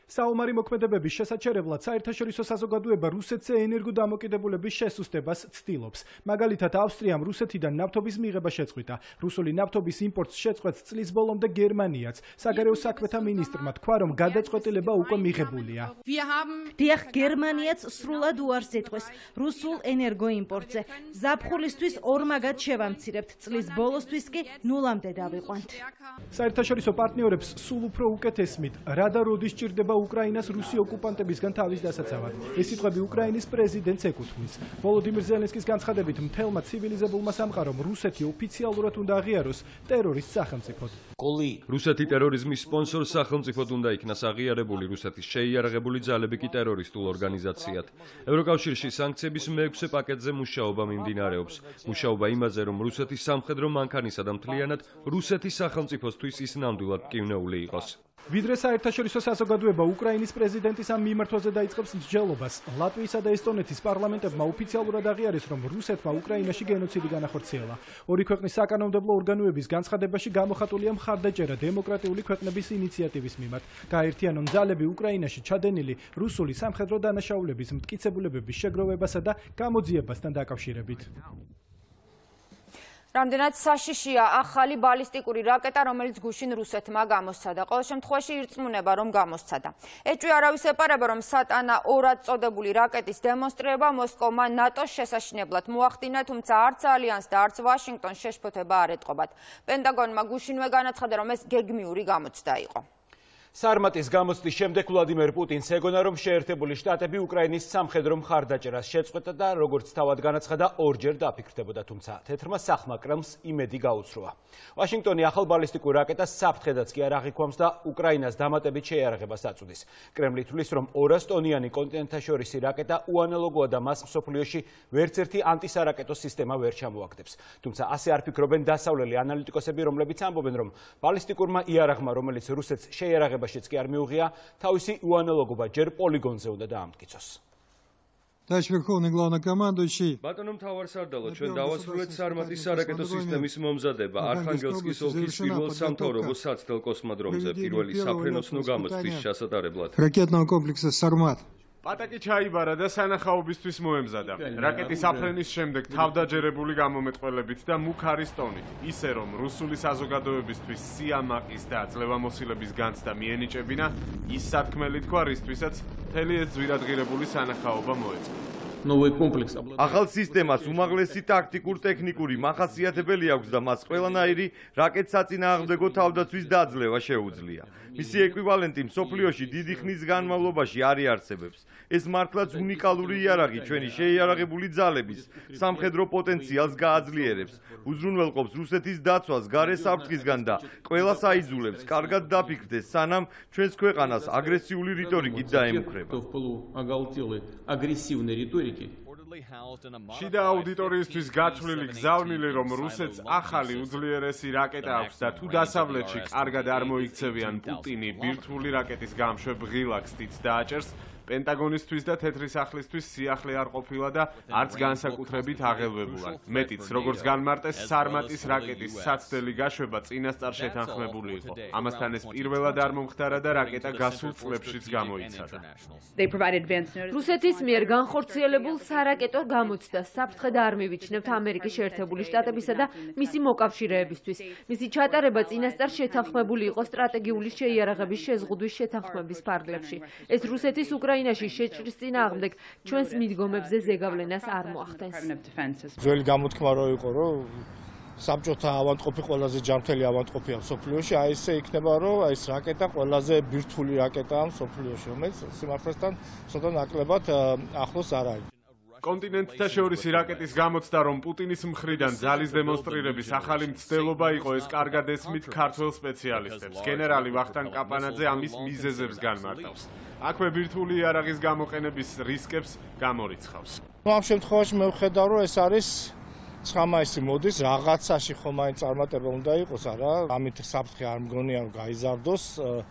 საომარი მოქმედებების შესაჩერებლად საერთაშორისო საზოგადოება რუსეთზე ენერგო დამოკიდებულების შესუსტებას ცდილობს. მაგალითად, ავსტრიამ რუსეთიდან ნავთობის მიღება შეწყვიტა. რუსული ნავთობის იმპორტს შეწყვეტს წლის ბოლომდე გერმანიაც. საგარეო საქმეთა მინისტრმა თქვა, რომ გადაწყვეტილება უკვე მიღებულია. დიახ, გერმანიაც სრულად უარს ეთქვეს რუსულ ენერგოიმპორტზე. ზაფხულისთვის ორმაგად შევამცირებთ, წლის ბოლოსთვის კი ნულამდე დავიყვანთ. საერთაშორისო პარტნიორებს სულ უფრო უკეთ ესმით, რა და როდის ჭირდება უკრაინას რუსი ოკუპანტებისგან თავის დასაცავად. ეს სიტყვები უკრაინის პრეზიდენტს ეკუთვნის. ვოლოდიმირ ზელენსკის განცხადებით, მთელმა ცივილიზებულმა სამყარომ რუსეთი ოფიციალურად უნდა აღიაროს ტერორისტ სახელმწიფოდ. რუსეთი ტერორიზმის სპონსორ სახელმწიფოდ უნდა იქნას აღიარებული, რუსეთის შეიარაღებული ძალები კი ტერორისტულ ორგანიზაციად. ევროკავშირში სანქციების მეექვსე პაკეტზე მუშაობა მიმდინარეობს. მუშაობა იმაზე, რომ რუსეთის სამხედრო მანქანისა და მთლიანად რუსეთის სახელმწიფოსთვის ის ნამდვილად მტკივნეული იყოს. ვიდრე საერთაშორისო საზოგადოება უკრაინის პრეზიდენტის ამ მიმართვაზე დაიწყებს მსჯელობას, ლატვიისა და ესტონეთის პარლამენტებმა ოფიციალურად აღიარეს, რომ რუსეთმა უკრაინაში გენოციდი განახორციელა. ორი ქვეყნის საკანონმდებლო ორგანოების განცხადებაში გამოხატულია მხარდაჭერა დემოკრატიული ქვეყნების ინიციატივის მიმართ. გააერთიანონ ძალები უკრაინაში ჩადენილი რუსული სამხედრო დანაშაულების მტკიცებულებების შეგროვებასა და გამოძიებასთან დაკავშირებით. რამდენად საშიშია ახალი ბალისტიკური რაკეტა, რომელიც გუშინ რუსეთმა გამოსცადა. ყოველ შემთხვევაში ირწმუნება, რომ გამოსცადა. ეჭვი არავის ეპარება, რომ სატანა ორად წოდებული რაკეტის დემონსტრირება მოსკოვმა ნატოს შესაშინებლად მოახდინა, თუმცა არც ალიანს და არც ვაშინგტონს შეშფოთება არ ეტყობათ. პენტაგონმა გუშინვე განაცხადა, რომ ეს გეგმიური გამოცდა იყო. სარმატის გამოცდის შემდეგ ვლადიმერ პუტინს ეგონა, რომ შეერთებული შტატები უკრაინის სამხედრო მხარდაჭერას შეწყვეტა და როგორც თავად განაცხადა, ორჯერ დაფიქრდებოდა, თუმცა თეთრმა სახმა კრემლს იმედი გაუსროა. ვაშინგტონი ახალ ბალისტიკურ რაკეტას საფრთხედაც კი არ აღიქვამს და უკრაინას დამატებით შეიარაღებას აწვდის. კრემლი თვლის, რომ ორას ტონიანი კონტინენტთაშორისი რაკეტა უანალოგოა და მას მსოფლიოში ვერც ერთი ანტისარაკეტო სისტემა ვერ ჩამოაგდებს. თუმცა ასე არ ფიქრობენ დასავლელი ანალიტიკოსები, რომლებიც ამბობენ, რომ ბალისტიკურმა იარაღმა, რომელიც რუსეთს შეიარაღებაშიც კი არ მიუღია, თავისი უანალოგობა ჯერ პოლიგონზე უნდა დაამტკიცოს. ბატონო მთავარსარდალო, ჩვენ დავასრულეთ სარმატის სარაკეტო სისტემის მომზადება არხანგელსკის ოლქის პირველ სამთავრობო საცდელ კოსმოდრომზე პირველი საფრენოსნო გამოცდის ჩასატარებლად. პატაკი ჩაიბარა და სანახაობისთვის მოემზადა. რაკეტის აფრენის შემდეგ თავდაჯერებული გამომეტყველებით და მუქარის ტონით, ისე რომ რუსული საზოგადოებისთვის სიამაყის და ძლევამოსილების განცდა მიენიჭებინა, ის სათქმელი თქვა, რისთვისაც მთელი ეს ძვირადღირებული სანახაობა მოეწყო. ახალ სისტემას უმაღლესი ტაქტიკურ-ტექნიკური მახასიათებელი აქვს და მას ყველანაირი რაკეტსაწინააღმდეგო თავდაცვის დაძლევა შეუძლია. მისი ეკვივალენტი მსოფლიოში დიდი ხნის განმავლობაში არ იარსებებს. ეს მართლაც უნიკალური იარაღი ჩვენი შეიარაღებული ძალების სამხედრო პოტენციალს გააძლიერებს, უზრუნველყოფს რუსეთის დაცვას გარე საფრთხისგან და ყველას აიძულებს კარგად დაფიქრდეს, სანამ ჩვენს ქვეყანას აგრესიული რიტორიკით დაემუქრება. შიდა აუდიტორიისთვის გათვლილი გზავნილი, რომ რუსეთს ახალი უძლიერესი რაკეტა აქვს და თუ დასავლეთში კარგად არ მოიქცევიან პუტინი ბირთვული რაკეტის გამშვებ ღილაკსით დააჭერს, პენტაგონისთვის და თეთრი სახლისთვის სიახლე არ ყოფილა და არც განსაკუთრებით აღელვებულად. მეტიც, როგორც განმარტეს, სარმატის რაკეტის საცდელი გაშვება წინასწარ შეთანხმებული იყო. ამასთან ეს პირველად არ მომხდარა და რაკეტა გასულ წლებშიც გამოიცადა. რუსეთის მიერ განხორციელებულ სარაკეტო გამოცდას საფრთხე არ მივიჩნევთ ამერიკის შეერთებული შტატებისა და მისი მოკავშირეებისთვის. მისი ჩატარება წინასწარ შეთანხმებული იყო სტრატეგიული შეიარაღების შეზღუდვის შეთანხმების ფარგლებში. ეს რუსეთის უკრაინაში შეჭრის წინააღმდეგ ჩვენს მიდგომებზე ზეგავლენას არ მოახდენს. ძველი გამოთქმა რო იყო, რომ საბჭოთა ავადმყოფი ყველაზე ჯანმრთელი ავადმყოფია მსოფლიოში, აი ესე იქნება, რომ აი ეს რაკეტა ყველაზე ბირთვული რაკეტაა მსოფლიოში, რომელიც სიმართლესთან ცოტა ნაკლებად ახლოს არ არის. კონტინენტთა შორისი რაკეტის გამოცდა, რომ პუტინის მხრიდან ძალის დემონსტრირების ახალი მცდელობა იყო, ეს კარგად ესმით ქართველ სპეციალისტებს. გენერალი ვახტანგ კაპანაძე ამის მიზეზებს განმარტავს. აქვე ბირთვული იარაღის გამოყენების რისკებს გამორიცხავს. ამ შემთხვევაში მე ვხედავ, რომ ეს არის ცხამაისი მოდის, რაღაცაში ხომ აი წარმატება უნდა იყოს, არა? ამით საფრთხე არ მგონია, რომ გაიზარდოს.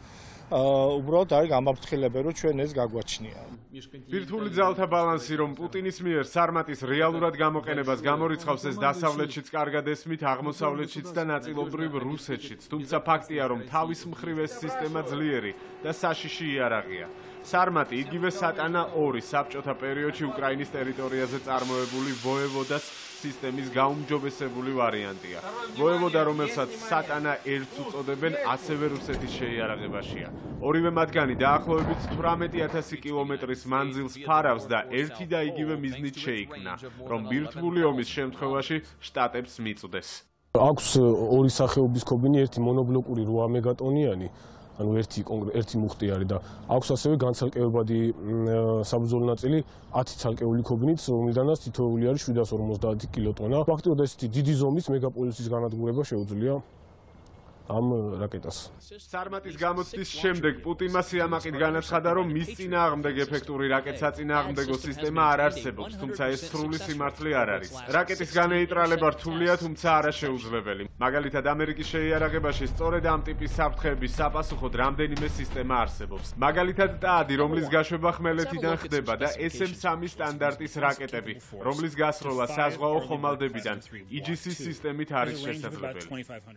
უბრალოდ არის გამაფრთხილებელი, რომ ჩვენ ეს გაგვაჩნია. ბირთვული ძალთა ბალანსი, რომ პუტინის მიერ სარმატის რეალურად გამოყენებას გამორიცხავს, ეს დასავლეთშიც კარგად ესმით, აღმოსავლეთშიც და ნაწილობრივ რუსეთშიც. თუმცა ფაქტია, რომ თავის მხრივ ეს სისტემა ძლიერი და საშიში იარაღია. სარმატი იგივე სატანა ორი საბჭოთა პერიოდში უკრაინის ტერიტორიაზე წარმოებული ვოევოდას სისტემის გაუმჯობესებული ვარიანტია. ვოევოდა, რომელსაც სატანა ერთს უწოდებენ, ასევე რუსეთის შეიარაღებაშია. ორივე მათგანი დაახლოებით თვრამეტი ათასი კილომეტრის მანძილს ფარავს და ერთი და იგივე მიზნით შეიქმნა, რომ ბირთვული ომის შემთხვევაში შტატებს მიწვდეს. აქვს ორი სახეობის ქობინი, ერთი მონობლოკური რვა მეგატონიანი, ანუ ერთი ერთი მუხტი არის და აქვს ასევე განცალკევებადი საბრძოლო ნაწილი ათი ცალკეული ქობინით, რომლიდანაც თითოეული არის შვიდას ორმოცდაათი კილოტონა. ფაქტობრივად ესეთი დიდი ზომის მეგაპოლისის განადგურება შეუძლია ამ რაკეტას. სარმატის გამოცდის შემდეგ პუტინმა სიამაყით განაცხადა, რომ მის წინააღმდეგ ეფექტური რაკეტსაწინააღმდეგო სისტემა არ არსებობს, თუმცა ეს სრული სიმართლე არ არის. რაკეტის განეიტრალება რთულია, თუმცა არა შეუძლებელი. მაგალითად, ამერიკის შეიარაღებაში სწორედ ამ ტიპის საფრთხეების საპასუხოდ რამდენიმე სისტემა არსებობს. მაგალითად, ტაადი, რომლის გაშვება ხმელეთიდან ხდება და ეს ემ სამი სტანდარტის რაკეტები, რომლის გასროლა საზღვაო ხომალდებიდან ი ჯი სი-ის სისტემით არის შესაძლებელი.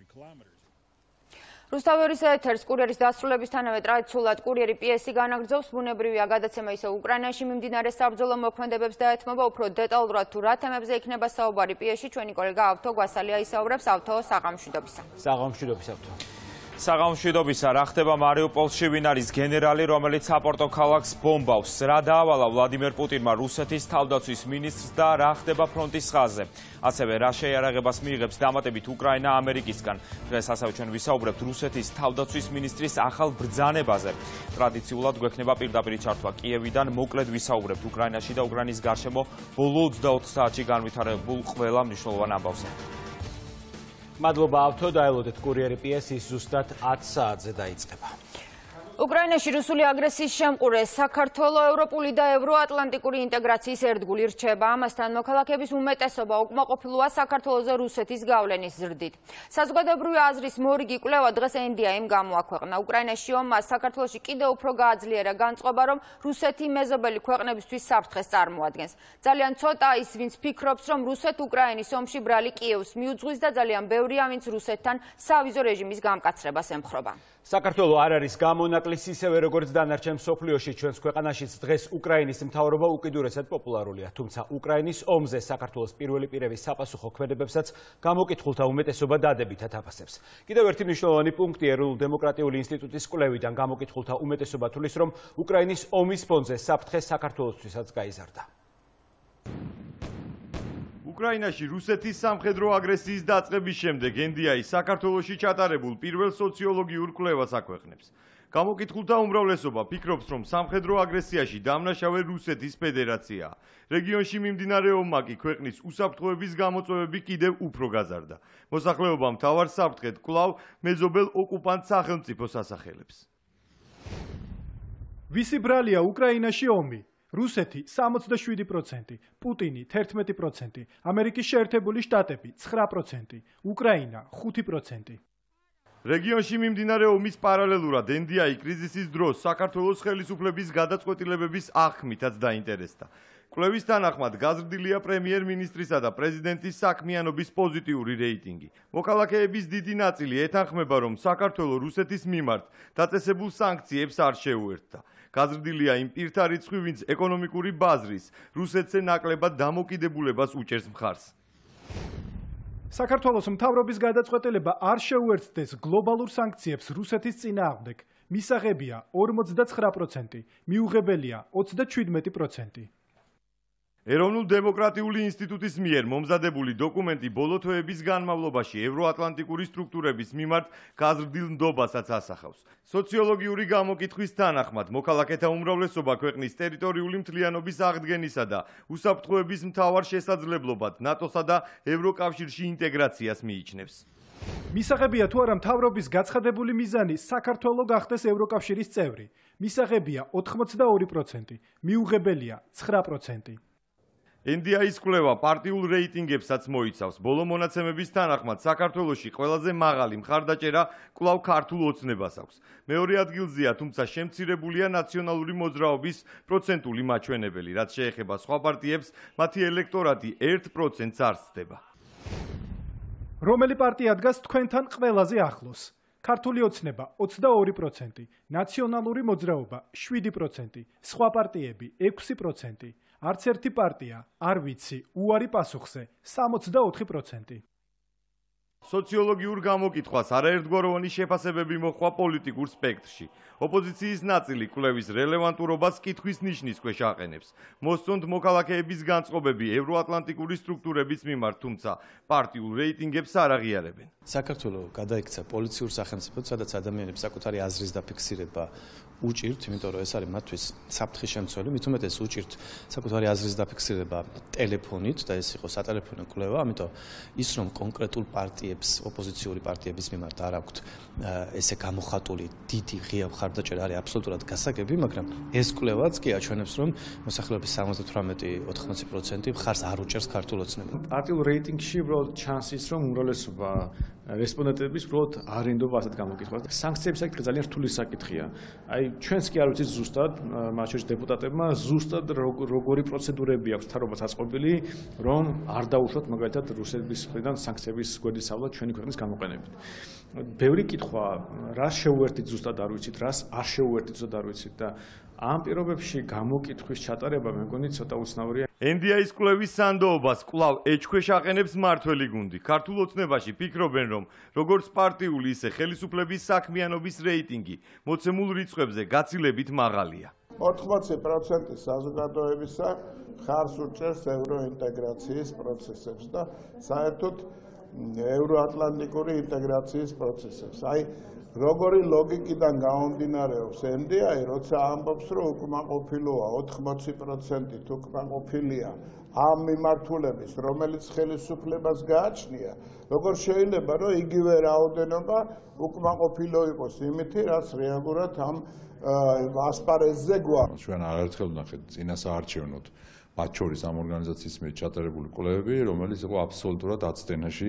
რუსთავის ეთერს კურიერის დასრულებისთანავე ტრადიციულად კურიერი პიესი განაგრძობს. ბუნებრივია გადაცემა ისე უკრაინაში მიმდინარე საბრძოლო მოქმედებებს დაეთმობა. უფრო დეტალურად თუ რა თემებზე იქნება საუბარი პიესში, ჩვენი კოლეგა ავთო გვასალია ისაუბრებს. ავთო, საღამშვიდობისა. საღამშვიდობისა, ავთო. საღამშვიდობისა, რა ხდება მარიუპოლში, ვინ არის გენერალი, რომელიც საპორტო ქალაქს ბომბავს? რა დაავალა ვლადიმერ პუტინმა რუსეთის თავდაცვის მინისტრს და რა ხდება ფრონტის ხაზზე? ასევე რა შეიარაღებას მიიღებს დამატებით უკრაინა ამერიკისგან? დღეს ასევე ჩვენ ვისაუბრებთ რუსეთის თავდაცვის მინისტრის ახალ ბრძანებაზე. ტრადიციულად გვექნება პირდაპირ ჩართვა კიევიდან, მოკლედ ვისაუბრებთ უკრაინაში და უკრაინის გარშემო ბოლო ოცდაოთხ საათში განვითარებულ ყველა მნიშვნელოვან ამბავზე. მადლობა ავთო, დაელოდეთ კურიერი პიესი ზუსტად ათ საათზე დაიწყება. უკრაინაში რუსული აგრესიის შემყურე საქართველოს ევროპული და ევროატლანტიკური ინტეგრაციის ერთგული რჩება. ამასთან მოქალაქეების უმეტესობა უკმაყოფილოა საქართველოზე რუსეთის გავლენის ზრდით. საზოგადოებრივი აზრის მორიგი კვლევა დღეს ენდიაიმ გამოაქვეყნა. უკრაინაში ომმა საქართველოში კიდევ უფრო გააძლიერა განწყობა, რომ რუსეთი მეზობელი ქვეყნებისთვის საფრთხეს წარმოადგენს. ძალიან ცოტა ის, ვინც ფიქრობს, რომ რუსეთ-უკრაინის ომში ბრალი კიევს მიუძღვის და ძალიან ბევრია, ვინც რუსეთთან სავიზო რეჟიმის გამკაცრებას ემხრობა. საქართველო არ არის გამონაკლისი, ისევე როგორც დანარჩენ მსოფლიოში. ჩვენს ქვეყანაშიც დღეს უკრაინის მთავრობა უკიდურესად პოპულარულია. თუმცა უკრაინის ომზე საქართველოს პირველი პირების საპასუხო ქმედებებსაც გამოკითხულთა უმეტესობა დადებითად აფასებს. კიდევ ერთი მნიშვნელოვანი პუნქტი ეროვნულ-დემოკრატიული ინსტიტუტის კვლევიდან გამოკითხულთა უმეტესობა თვლის, რომ უკრაინის ომის ფონზე საფრთხე საქართველოსთვისაც გაიზარდა. უკრაინაში რუსეთის სამხედრო აგრესიის დაწყების შემდეგ ენდიაი საქართველოში ჩატარებულ პირველ სოციოლოგიურ კვლევას აქვეყნებს. გამოკითხულთა უმრავლესობა ფიქრობს, რომ სამხედრო აგრესიაში დამნაშავე რუსეთის ფედერაციაა. რეგიონში მიმდინარე ომმა კი ქვეყნის უსაფრთხოების გამოწვევები კიდევ უფრო გაზარდა. მოსახლეობა მთავარ საფრთხედ კვლავ მეზობელ ოკუპანტ სახელმწიფოს ასახელებს. ვისი ბრალია უკრაინაში ომი? რუსეთი სამოცდაშვიდი პროცენტი, პუტინი თერთმეტი პროცენტი, ამერიკის შეერთებული შტატები ცხრა პროცენტი, უკრაინა ხუთი პროცენტი. რეგიონში მიმდინარე ომის პარალელურად ენდიაი კრიზისის დროს საქართველოს ხელისუფლების გადაწყვეტილებების აღქმითაც დაინტერესდა. კვლევის თანახმად გაზრდილია პრემიერ-მინისტრისა და პრეზიდენტის საქმიანობის პოზიტიური რეიტინგი. მოქალაქეების დიდი ნაწილი ეთანხმება, რომ საქართველო რუსეთის მიმართ დაწესებულ სანქციებს არ შეუერთდა. გაზრდილია იმ პირთა რიცხვი, ვინც ეკონომიკური ბაზრის რუსეთზე ნაკლებად დამოკიდებულებას უჭერს მხარს. საქართველოს მთავრობის გადაწყვეტილება არ შეუერთდეს გლობალურ სანქციებს რუსეთის წინააღმდეგ. მისაღებია ორმოცდაცხრა პროცენტი, მიუღებელია ოცდაჩვიდმეტი პროცენტი. ეროვნულ-დემოკრატიული ინსტიტუტის მიერ მომზადებული დოკუმენტი ბოლო თვეების განმავლობაში ევროატლანტიკური სტრუქტურების მიმართ გაზრდილ ნდობასაც ასახავს. სოციოლოგიური გამოკითხვის თანახმად მოქალაქეთა უმრავლესობა ქვეყნის ტერიტორიული მთლიანობის აღდგენისა და უსაფრთხოების მთავარ შესაძლებლობად ნატოსა და ევროკავშირში ინტეგრაციას მიიჩნევს. მისაღებია თუ არა მთავრობის გაცხადებული მიზანი საქართველო გახდეს ევროკავშირის წევრი. მისაღებია ოთხმოცდაორი პროცენტი, მიუღებელია ცხრა პროცენტი. ენ დი აი-ის კვლევა პარტიულ რეიტინგებსაც მოიცავს. ბოლო მონაცემების თანახმად საქართველოში ყველაზე მაღალი მხარდაჭერა კვლავ ქართულ ოცნებას აქვს. მეორე ადგილზეა, თუმცა შემცირებულია ნაციონალური მოძრაობის პროცენტული მაჩვენებელი, რაც შეეხება სხვა პარტიებს, მათი ელექტორატი ერთ პროცენტს არ ცდება. რომელი პარტია დგას თქვენთან ყველაზე ახლოს? ქართული ოცნება ოცდაორი პროცენტი, ნაციონალური მოძრაობა შვიდი პროცენტი, სხვა პარტიები ექვსი პროცენტი. არც ერთი პარტია არ ვიცი უარი პასუხზე სამოცდაოთხი პროცენტი. სოციოლოგიურ გამოკითხვას არაერთგვაროვანი შეფასებები მოჰყვა პოლიტიკურ სპექტრში. ოპოზიციის ნაწილი კვლევის რელევანტურობას კითხვის ნიშნის ქვეშ აყენებს. მოსწონთ მოქალაქეების განწყობები ევროატლანტიკური სტრუქტურების მიმართ, თუმცა პარტიულ რეიტინგებს არ აღიარებენ. საქართველოს გადაიქცა პოლიციურ სახელმწიფოდ, სადაც ადამიანებს საკუთარი აზრის დაფიქსირება უჭირთ, იმიტომ რომ ეს არის მათთვის საფრთხის შემცველი, მით უმეტეს უჭირთ საკუთარი აზრის დაფიქსირება ტელეფონით და ეს იყო სატელეფონო კვლევა, ამიტომ ის რომ კონკრეტულ პარტიებს, ოპოზიციური პარტიების მიმართ არ აქვთ ესე გამოხატული დიდი ღია მხარდაჭერა არის აბსოლუტურად გასაგები, მაგრამ ეს კვლევაც კი აჩვენებს, რომ მოსახლეობის სამოცდათვრამეტი ოთხმოცი პროცენტი მხარს არ უჭერს ქართულ ოცნებას. პარტიულ რეიტინგში უბრალოდ ჩანს ის, რომ უმრავლესობა რესპონდენტების უბრალოდ არ ენდობა ასეთ გამოკითხვას. სანქციების საკითხი ძალიან რთული საკითხია. აი ჩვენს კი არ ვიცით ზუსტად, მათ შორის დეპუტატებმა ზუსტად როგორი პროცედურები აქვს თარობას აწყობილი, რომ არ დაუშვათ მაგალითად რუსეთის მხრიდან სანქციების გვერდისავლად ჩვენი ქვეყნის გამოყენებით. ბევრი კითხვა, რას შეუერთით ზუსტად არ ვიცით, რას არ შეუერთით ზუსტად არ ვიცით და ამ პირობებში გამოკითხვის ჩატარება მე მგონი ცოტა უცნაურია. ენ დი აი-ის კვლევის სანდოობას კვლავ ეჭქვეშ აყენებს მართველი გუნდი. ქართულ ოცნებაში ფიქრობენ, რომ როგორც პარტიული, ისე ხელისუფლების საქმიანობის რეიტინგი მოცემულ რიცხვებზე გაცილებით მაღალია. ოთხმოცი პროცენტი საზოგადოებისა ხარს უჭერს ევროინტეგრაციის პროცესებს და საერთოდ ევროატლანტიკური ინტეგრაციის პროცესებს. აი როგორი ლოგიკიდან გამომდინარეობს ენ დი აი, როცა ამბობს, რომ უკმაყოფილოა ოთხმოცი პროცენტით უკმაყოფილია ამ მიმართულების, რომელიც ხელისუფლებას გააჩნია, როგორ შეიძლება, რომ იგივე რაოდენობა უკმაყოფილო იყოს იმითი, რაც რეალურად ამ ასპარეზზე გვაქვს. ჩვენ არაერთხელ ვნახეთ წინა საარჩევნოდ მათ შორის ამ ორგანიზაციის მიერ ჩატარებული კვლევები, რომელიც იყო აბსოლუტურად აცდენაში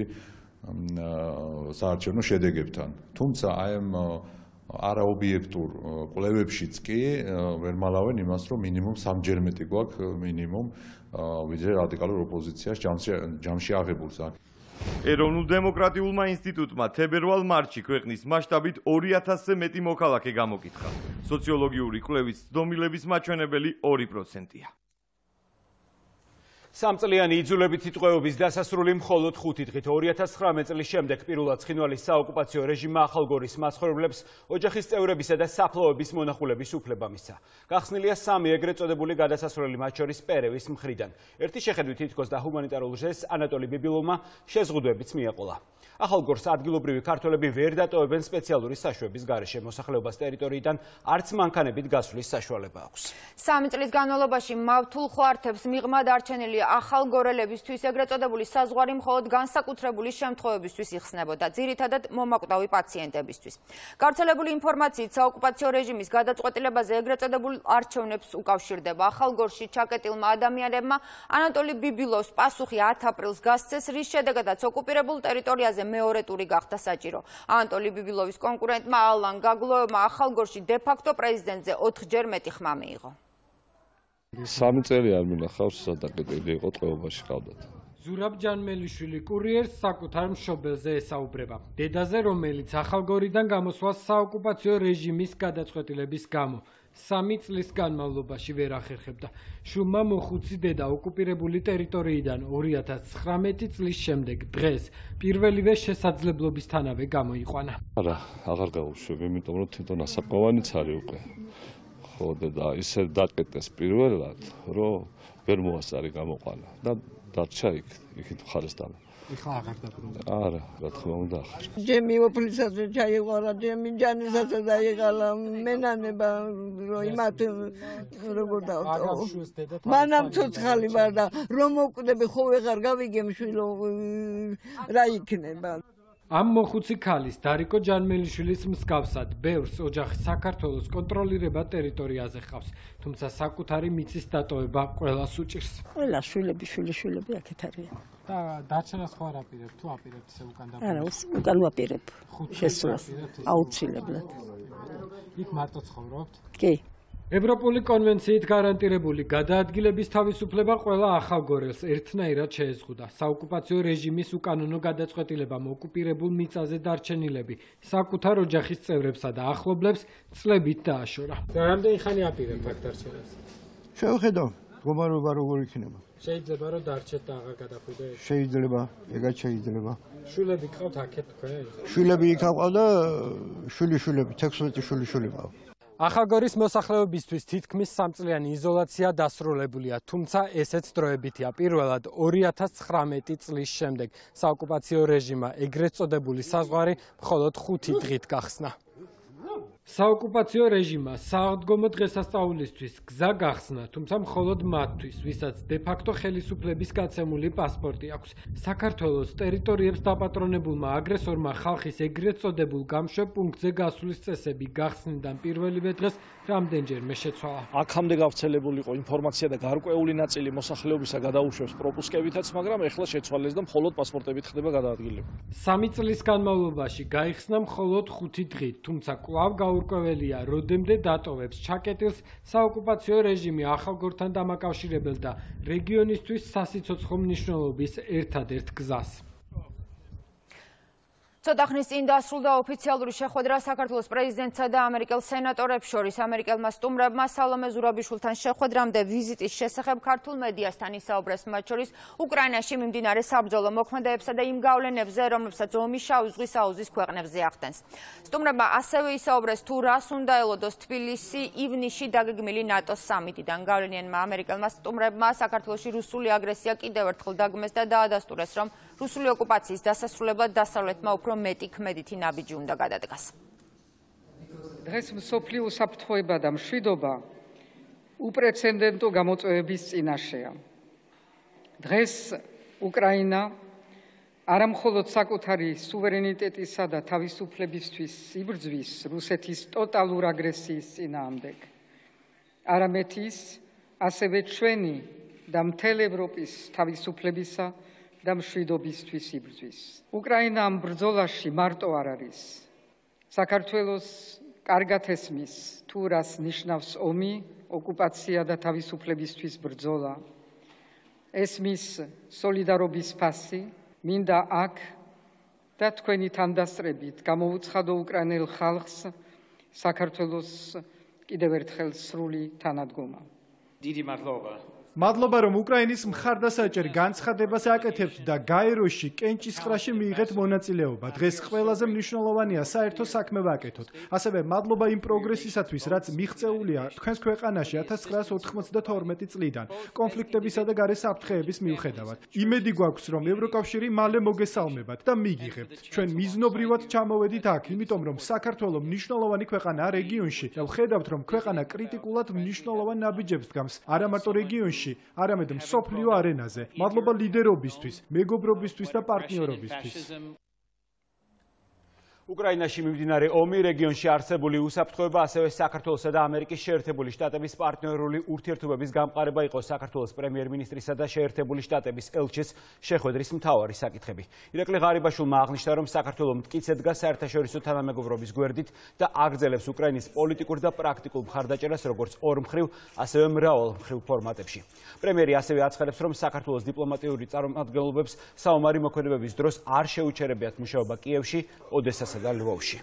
საარჩევნო შედეგებთან. თუმცა აი ამ არაობიექტურ კვლევებშიც კი ვერ მალავენ იმას, რომ მინიმუმ სამჯერ მეტი გვაქვს მინიმუმ ვიდრე რადიკალურ ოპოზიციას ჯამში აღებულს. ეროვნულ დემოკრატიულმა ინსტიტუტმა თებერვალ-მარტში ქვეყნის მასშტაბით ორი ათასზე მეტი მოქალაქე გამოკითხა. სოციოლოგიური კვლევის ცდომილების მაჩვენებელი ორი პროცენტია. სამწლიანი იძულებითი ტყვეობის დასასრული მხოლოდ ხუთი დღით ორი ათას ცხრამეტ წლის შემდეგ პირველად ცხინვალის საოკუპაციო რეჟიმმა ახალგორის მაცხოვრებლებს ოჯახის წევრებისა და საფლავების მონახულების უფლება მისცა. გახსნილია სამი ეგრეთ წოდებული გადასასვლელი, მათ შორის პერევის მხრიდან. ერთი შეხედვით თითქოს და ჰუმანიტარულ ჟესტს ანატოლი ბიბილოვმა შეზღუდვებიც მიაყოლა. ახალგორს ადგილობრივი ქართველები ვერ დატოვებენ სპეციალური საშვების გარეშე. მოსახლეობას ტერიტორიიდან არც მანქანებით გასვლის საშუალება აქვს. სამი წლის განმავლობაში მავთულ ხვართებს მიღმა დარჩენილი ახალგორელებისთვის ეგრეთ წოდებული საზღვარი მხოლოდ განსაკუთრებული შემთხვევებისთვის იხსნებოდა, ძირითადად მომაკვდავი პაციენტებისთვის. გავრცელებული ინფორმაციით საოკუპაციო რეჟიმის გადაწყვეტილებაზე ეგრეთ წოდებულ არჩევნებს უკავშირდება. ახალგორში ჩაკეტილმა ადამიანებმა ანატოლი ბიბილოვს პასუხი ათ აპრილს გასცეს, რის შედეგადაც ოკუპირებულ ტერიტორიაზე მეორე ტური გახდა საჭირო. ანატოლი ბიბილოვის კონკურენტმა ალან გაგლოევმა ახალგორში დე-ფაქტო პრეზიდენტზე ოთხჯერ მეტი ხმა მიიღო. სამი წელი არ მინახავს სადაკეტილი იყო ტყვეობაში ყავდათ. ზურაბ ჯანმელიშვილი კურიერს საკუთარ მშობელზე ესაუბრება. დედაზე, რომელიც ახალგორიდან გამოსვლას საოკუპაციო რეჟიმის გადაწყვეტილების გამო სამი წლის განმავლობაში ვერ ახერხებდა. შუმმა მოხუცი დედა ოკუპირებული ტერიტორიიდან ორი ათას ცხრამეტი წლის შემდეგ დღეს პირველივე შესაძლებლობისთანავე გამოიყვანა. არა, აღარ გავუშვები, იმიტომ რომ თვითონ ასაკოვანიც არის უკვე. ხო, და ისე დაკეტეს პირველად, რომ ვერ მოასწარი გამოყვანა და დარჩა იქ, იქით მხარეს დამა. ეხლა აღარ დაბრუნდა. არა, რა თქმა უნდა ახლა. ჯემი ოფლისაზე ჩაიყარა, ჯემი ჯანისაზე დაიყალა, მენანება რომ იმათ როგორ დავტოვო. მანამ ცოცხალი ვარ და რომ მოვკვდები ხო ვეღარ გავიგე მშვილო რა იქნება. ამ მოხუცი ქალის დარიკო ჯანმელიშვილის მსგავსად ბევრს ოჯახი საქართველოს კონტროლირება ტერიტორიაზე ყავს, თუმცა საკუთარი მიწის დატოვება ყველას უჭირს. ყველა შვილები, შვილიშვილები აქეთ არიან. და დარჩენას ხო არ აპირებთ, თუ აპირებთ ესე უკან დაბა? არა, უკან ვაპირებ. შესვლას აუცილებლად. იქ მარტო ცხოვრობთ? კი. ევროპული კონვენციით გარანტირებული გადაადგილების თავისუფლება ყველა ახალგორელს ერთნაირად შეეზღუდა. საოკუპაციო რეჟიმის უკანონო გადაწყვეტილებამ ოკუპირებულ მიწაზე დარჩენილები საკუთარ ოჯახის წევრებსა და ახლობლებს წლებით დააშორა. რამდენი ხანი აპირებთ აქ დარჩენას? შევხედავ, მდგომარეობა როგორ იქნება. შეიძლება რომ დარჩეთ და აღარ გადახვიდეთ? შეიძლება, ეგაც შეიძლება. შვილები გყავთ აქეთ თქვენ? შვილები იქ აყავ და შვილიშვილები, თექვსმეტი შვილიშვილი ყავ. ახალგორის მოსახლეობისთვის თითქმის სამწლიანი იზოლაცია დასრულებულია, თუმცა ესეც დროებითია. პირველად ორი ათას ცხრამეტი წლის შემდეგ საოკუპაციო რეჟიმმა ეგრეთ წოდებული საზღვარი მხოლოდ ხუთი დღით გახსნა. საოკუპაციო რეჟიმმა სააღდგომო დღესასწაულისთვის გზა გახსნა, თუმცა მხოლოდ მათთვის, ვისაც დე-ფაქტო ხელისუფლების გაცემული პასპორტი აქვს. საქართველოს ტერიტორიებს დაპატრონებულმა აგრესორმა ხალხის ეგრეთ წოდებულ გამშვებ პუნქტზე გასვლის წესები გახსნიდან პირველივე დღეს რამდენჯერმე შეცვალა. აქამდე გავრცელებული იყო ინფორმაცია და გარკვეული ნაწილი მოსახლეობისა გადაუშვებს პროპუსკებითაც, მაგრამ ეხლა შეცვალეს და მხოლოდ პასპორტებით ხდება გადაადგილება. სამი წლის განმავლობაში გაიხსნა მხოლოდ ხუთი დღით, თუმცა კვლავ გაურკვეველია, როდემდე დატოვებს ჩაკეტილს საოკუპაციო რეჟიმი ახალგორთან დამაკავშირებელ და რეგიონისთვის სასიცოცხლო მნიშვნელობის ერთადერთ გზას. ცოტა ხნის წინ დასრულდა ოფიციალური შეხვედრა საქართველოს პრეზიდენტსა და ამერიკელ სენატორებს შორის. ამერიკელმა სტუმრებმა სალომე ზურაბიშვილთან შეხვედრამდე ვიზიტის შესახებ ქართულ მედიასთან ისაუბრეს, მათ შორის უკრაინაში მიმდინარე საბრძოლო მოქმედებებსა და იმ გავლენებზე, რომლებსაც ომი შავი ზღვის აუზის ქვეყნებზე ახდენს. სტუმრებმა ასევე ისაუბრეს, თუ რას უნდა ელოდოს თბილისი ივნისში დაგეგმილი ნატოს სამიტიდან. გავლენიანმა ამერიკელმა სტუმრებმა საქართველოში რუსული აგრესია კიდევ ერთხელ დაგმეს და დაადასტურეს, რომ რუსული ოკუპაციის დასასრულებლად დასავლეთმა უფრო მეტი ქმედითი ნაბიჯი უნდა გადადგას. დღეს მსოფლიო საფრთხეობა და მშვიდობა უპრეცედენტო გამოწვევების წინაშეა. დღეს უკრაინა არა მხოლოდ საკუთარი სუვერენიტეტისა და თავისუფლებისთვის იბრძვის რუსეთის ტოტალურ აგრესიის წინააღმდეგ, არამედ ის ასევე ჩვენი და მთელი ევროპის თავისუფლებისა და მშვიდობისთვის იბრძვის. უკრაინა ამ ბრძოლაში მარტო არ არის. საქართველოს კარგად ესმის, თუ რას ნიშნავს ომი, ოკუპაცია და თავისუფლებისთვის ბრძოლა. ესმის სოლიდარობის ფასი, მინდა აქ და თქვენი თანდასწრებით გამოუცხადო უკრაინელ ხალხს საქართველოს კიდევ ერთხელ სრული თანადგომა. დიდი მადლობა. მადლობა, რომ უკრაინის მხარდასაჭერ განცხადებას აკეთებთ და გაეროში კენჭისყრაში მიიღეთ მონაწილეობა. დღეს ყველაზე მნიშვნელოვანია საერთო საქმე ვაკეთოთ. ასევე მადლობა იმ პროგრესისათვის, რაც მიღწეულია თქვენს ქვეყანაში ათას ცხრაას ოთხმოცდათორმეტი წლიდან კონფლიქტებისა და გარე საფრთხეების მიუხედავად. იმედი გვაქვს, რომ ევროკავშირი მალე მოგესალმებათ და მიგიღებთ. ჩვენ მიზნობრივად ჩამოვედით აქ, იმიტომ რომ საქართველო მნიშვნელოვანი ქვეყანაა რეგიონში და ვხედავთ, რომ ქვეყანა კრიტიკულად მნიშვნელოვან ნაბიჯებს დგამს არა მარტო რეგიონში, არამედ მსოფლიო არენაზე. მადლობა ლიდერობისთვის, მეგობრობისთვის და პარტნიორობისთვის. უკრაინაში მიმდინარე ომი, რეგიონში არსებული უსაფრთხოება, ასევე საქართველოსა და ამერიკის შეერთებული შტატების პარტნიორული ურთიერთობების გამყარება იყო საქართველოს პრემიერ-მინისტრისა და შეერთებული შტატების ელჩის შეხვედრის მთავარი საკითხები. ირაკლი ღარიბაშვილმა აღნიშნა, რომ საქართველო მტკიცედ დგას საერთაშორისო თანამეგობრობის გვერდით და აგრძელებს უკრაინის პოლიტიკურ და პრაქტიკულ მხარდაჭერას როგორც ორმხრივ, ასევე მრავალმხრივ ფორმატებში. პრემიერი ასევე აცხადებს, რომ საქართველოს დიპლომატიური წარმომადგენლობებს საომარი მოქმედებების დროს არ შეუჩერებიათ მუშაობა კიევში, ოდესასა და ლვოვში.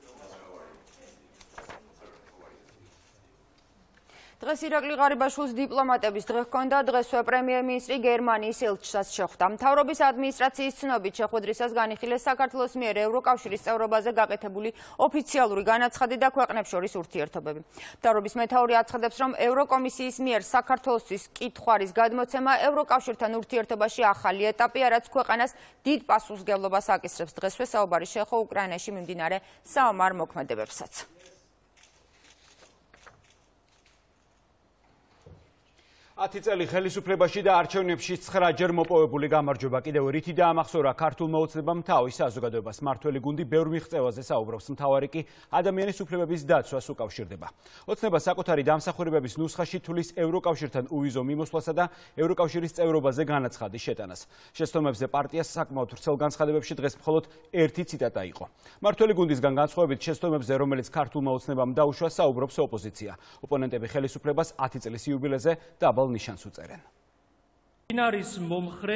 დღეს ირაკლი ღარიბაშვილს დიპლომატების დღე ჰქონდა, დღესვე პრემიერ-მინისტრი გერმანიის ელჩსაც შეხვდა. მთავრობის ადმინისტრაციის ცნობით შეხვედრისას განიხილეს საქართველოს მიერ ევროკავშირის წევრობაზე გაკეთებული ოფიციალური განაცხადი და ქვეყნებს შორის ურთიერთობები. მთავრობის მეთაური აცხადებს, რომ ევროკომისიის მიერ საქართველოსთვის კითხვარის გადმოცემა ევროკავშირთან ურთიერთობაში ახალი ეტაპია, რაც ქვეყანას დიდ პასუხისმგებლობას აკისრებს. დღესვე საუბარი შეეხო უკრაინაში მიმდინარე საომარ მოქმედებებსაც. ათი წელი ხელისუფლებაში და არჩევნებში ცხრაჯერ მოპოვებული გამარჯვება კიდევ რითი დაამახსოვრა ქართულმა ოცნებამ თავის საზოგადოებას. მმართველი გუნდი ბევრ მიღწევაზე საუბრობს, მთავარი კი ადამიანის უფლებების დაცვას უკავშირდება. ოცნება საკუთარი დამსახურებების ნუსხაში თulis ევროკავშირთან უვიზო მიმოსვლასა და ევროკავშირის წევრობაზე განაცხადის შეტანას. შეცდომებზე პარტიას საკმაოდ ვრცელ განცხადებებში დღეს მხოლოდ ერთი ციტატა იყო. მმართველი გუნდისგან განსხვავებით შეცდომებზე, რომელიც ქართულმა ოცნებამ დაუშვა, საუბრობს ოპოზიცია. ოპონენტები ხელისუფლებას ათი წლის იუბილეზე დაბალ ნიშანს უწერენ. ვინ არის მომხრე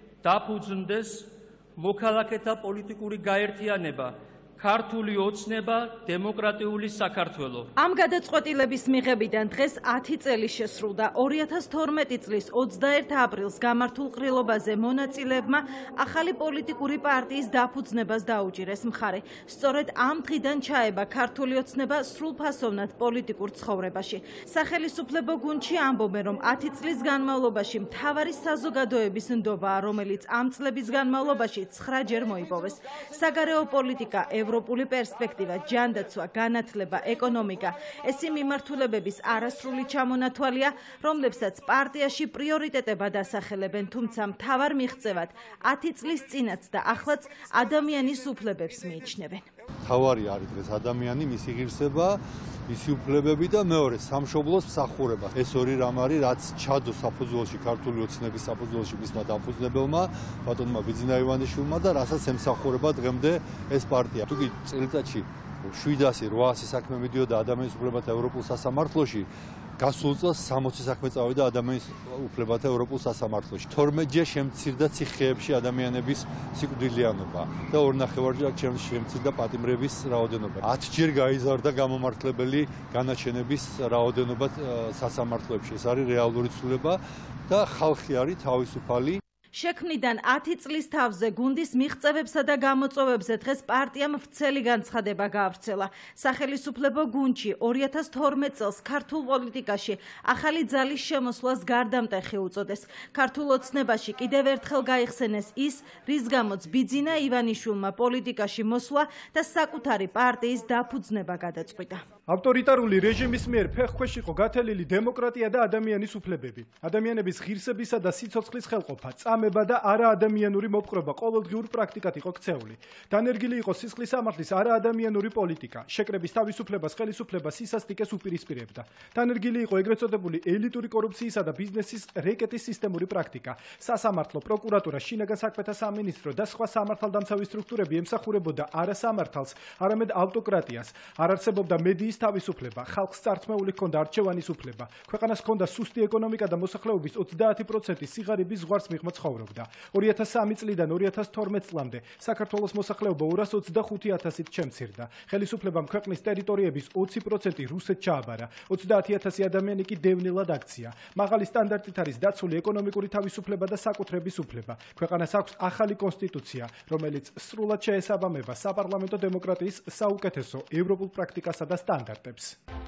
დაფუძნდეს მოქალაქეთა პოლიტიკური გაერთიანება, ქართული ოცნება, დემოკრატიული საქართველო. ამ გადაწყვეტილების მიღებიდან დღეს ათი წელი შესრულდა. ორი ათას თორმეტი წლის ოცდაერთ აპრილს გამართულ ყრილობაზე მონაწილეებმა ახალი პოლიტიკური პარტიის დაფუძნებას დაუჭირეს მხარე. სწორედ ამ დღიდან ჩაება ქართული ოცნება სრულფასოვნად პოლიტიკურ ცხოვრებაში. სახელისუფლებო გუნდში ამბობენ, რომ ათი წლის განმავლობაში მთავარი საზოგადოების ნდობაა, რომელიც ამ წლების განმავლობაში ცხრაჯერ მოიპოვეს. საგარეო პოლიტიკა, ევროპული პერსპექტივა, ჯანდაცვა, განათლება, ეკონომიკა. ეს იმ მიმართულებების არასრული ჩამონათვალია, რომლებსაც პარტიაში პრიორიტეტებად ასახელებენ, თუმცა მთავარ მიღწევად ათი წლის წინაც და ახლაც ადამიანის უფლებებს მიიჩნევენ. თავარი არის დღეს ადამიანი, მისი ღირსება, მისი უფლებები და მეორე სამშობლოს მსახურება. ეს ორი რამ არის, რაც ჩადო საფუძველში, ქართული ოცნების საფუძველში მისმა დამფუძნებელმა, ბატონმა ბიძინა ივანიშვილმა და რასაც ემსახურება დღემდე ეს პარტია. თუ კი წელიწადში შვიდასი რვაასი საქმე მიდიოდა ადამიანის უფლებათა ევროპულ სასამართლოში, გასულ წელს სამოცი საქმე წავიდა ადამიანის უფლებათა ევროპულ სასამართლოში. თორმეტჯერ შემცირდა ციხეებში ადამიანების სიკვდილიანობა და ორ ნახევარჯერ შემცირდა პატიმრების რაოდენობა. ათჯერ გაიზარდა გამომართლებელი განაჩენების რაოდენობა სასამართლოებში. ეს არის რეალური ცვლილება და ხალხი არის თავისუფალი. შექმნიდან ათი წლის თავზე გუნდის მიღწევებსა და გამოწვევებზე დღეს პარტიამ ვრცელი განცხადება გაავრცელა. სახელისუფლებო გუნდში ორი ათას თორმეტ წელს ქართულ პოლიტიკაში ახალი ძალის შემოსვლას გარდამტეხი უწოდეს. ქართულ ოცნებაში კიდევ ერთხელ გაიხსენეს ის, რის გამოც ბიძინა ივანიშვილმა პოლიტიკაში მოსვლა და საკუთარი პარტიის დაფუძნება გადაწყვიტა. ავტორიტარული რეჟიმის მიერ ფეხქვეშ იყო გათელილი დემოკრატია და ადამიანის უფლებები. ადამიანების ღირსებისა და სიცოცხლის ხელყოფა, წამება და არაადამიანური მოპყრობა ყოველდღიურ პრაქტიკად იყო ქცეული. დანერგილი იყო სისხლის სამართლის არაადამიანური პოლიტიკა. შეკრების თავისუფლებას, ხელისუფლებას, სისასტიკეს უპირისპირებდა. დანერგილი იყო ეგრეთ წოდებული ელიტური კორუფციისა და ბიზნესის რეკეტის სისტემური პრაქტიკა. სასამართლო, პროკურატურა, შინაგან საქმეთა სამინისტრო და სხვა სამართალდამცავი სტრუქტურები ემსახურებოდა არა სამართალს, არამედ ავტოკრატიას. არ არსებობდა მედიის თავისუფლება, ხალხს წართმეული ჰქონდა არჩევანის უფლება. ქვეყანას ჰქონდა სუსტი ეკონომიკა და მოსახლეობის ოცდაათი პროცენტი სიღარიბის ზღვარს მიღმა ცხოვრობდა. ორი ათას სამი წლიდან ორი ათას თორმეტ წლამდე საქართველოს მოსახლეობა ორას ოცდახუთი ათასით შემცირდა. ხელისუფლებამ ქვეყნის ტერიტორიების ოცი პროცენტი რუსეთს ჩააბარა. ოცდაათი ათასი ადამიანი კი დევნილად აქცია. მაღალი სტანდარტით არის დაცული ეკონომიკური თავისუფლება და საკუთრების უფლება. ქვეყანას აქვს ახალი კონსტიტუცია, რომელიც სრულად შეესაბამება საპარლამენტო დემოკრატიის საუკეთესო ევროპულ პრაქტიკასა და სტანდარტებს.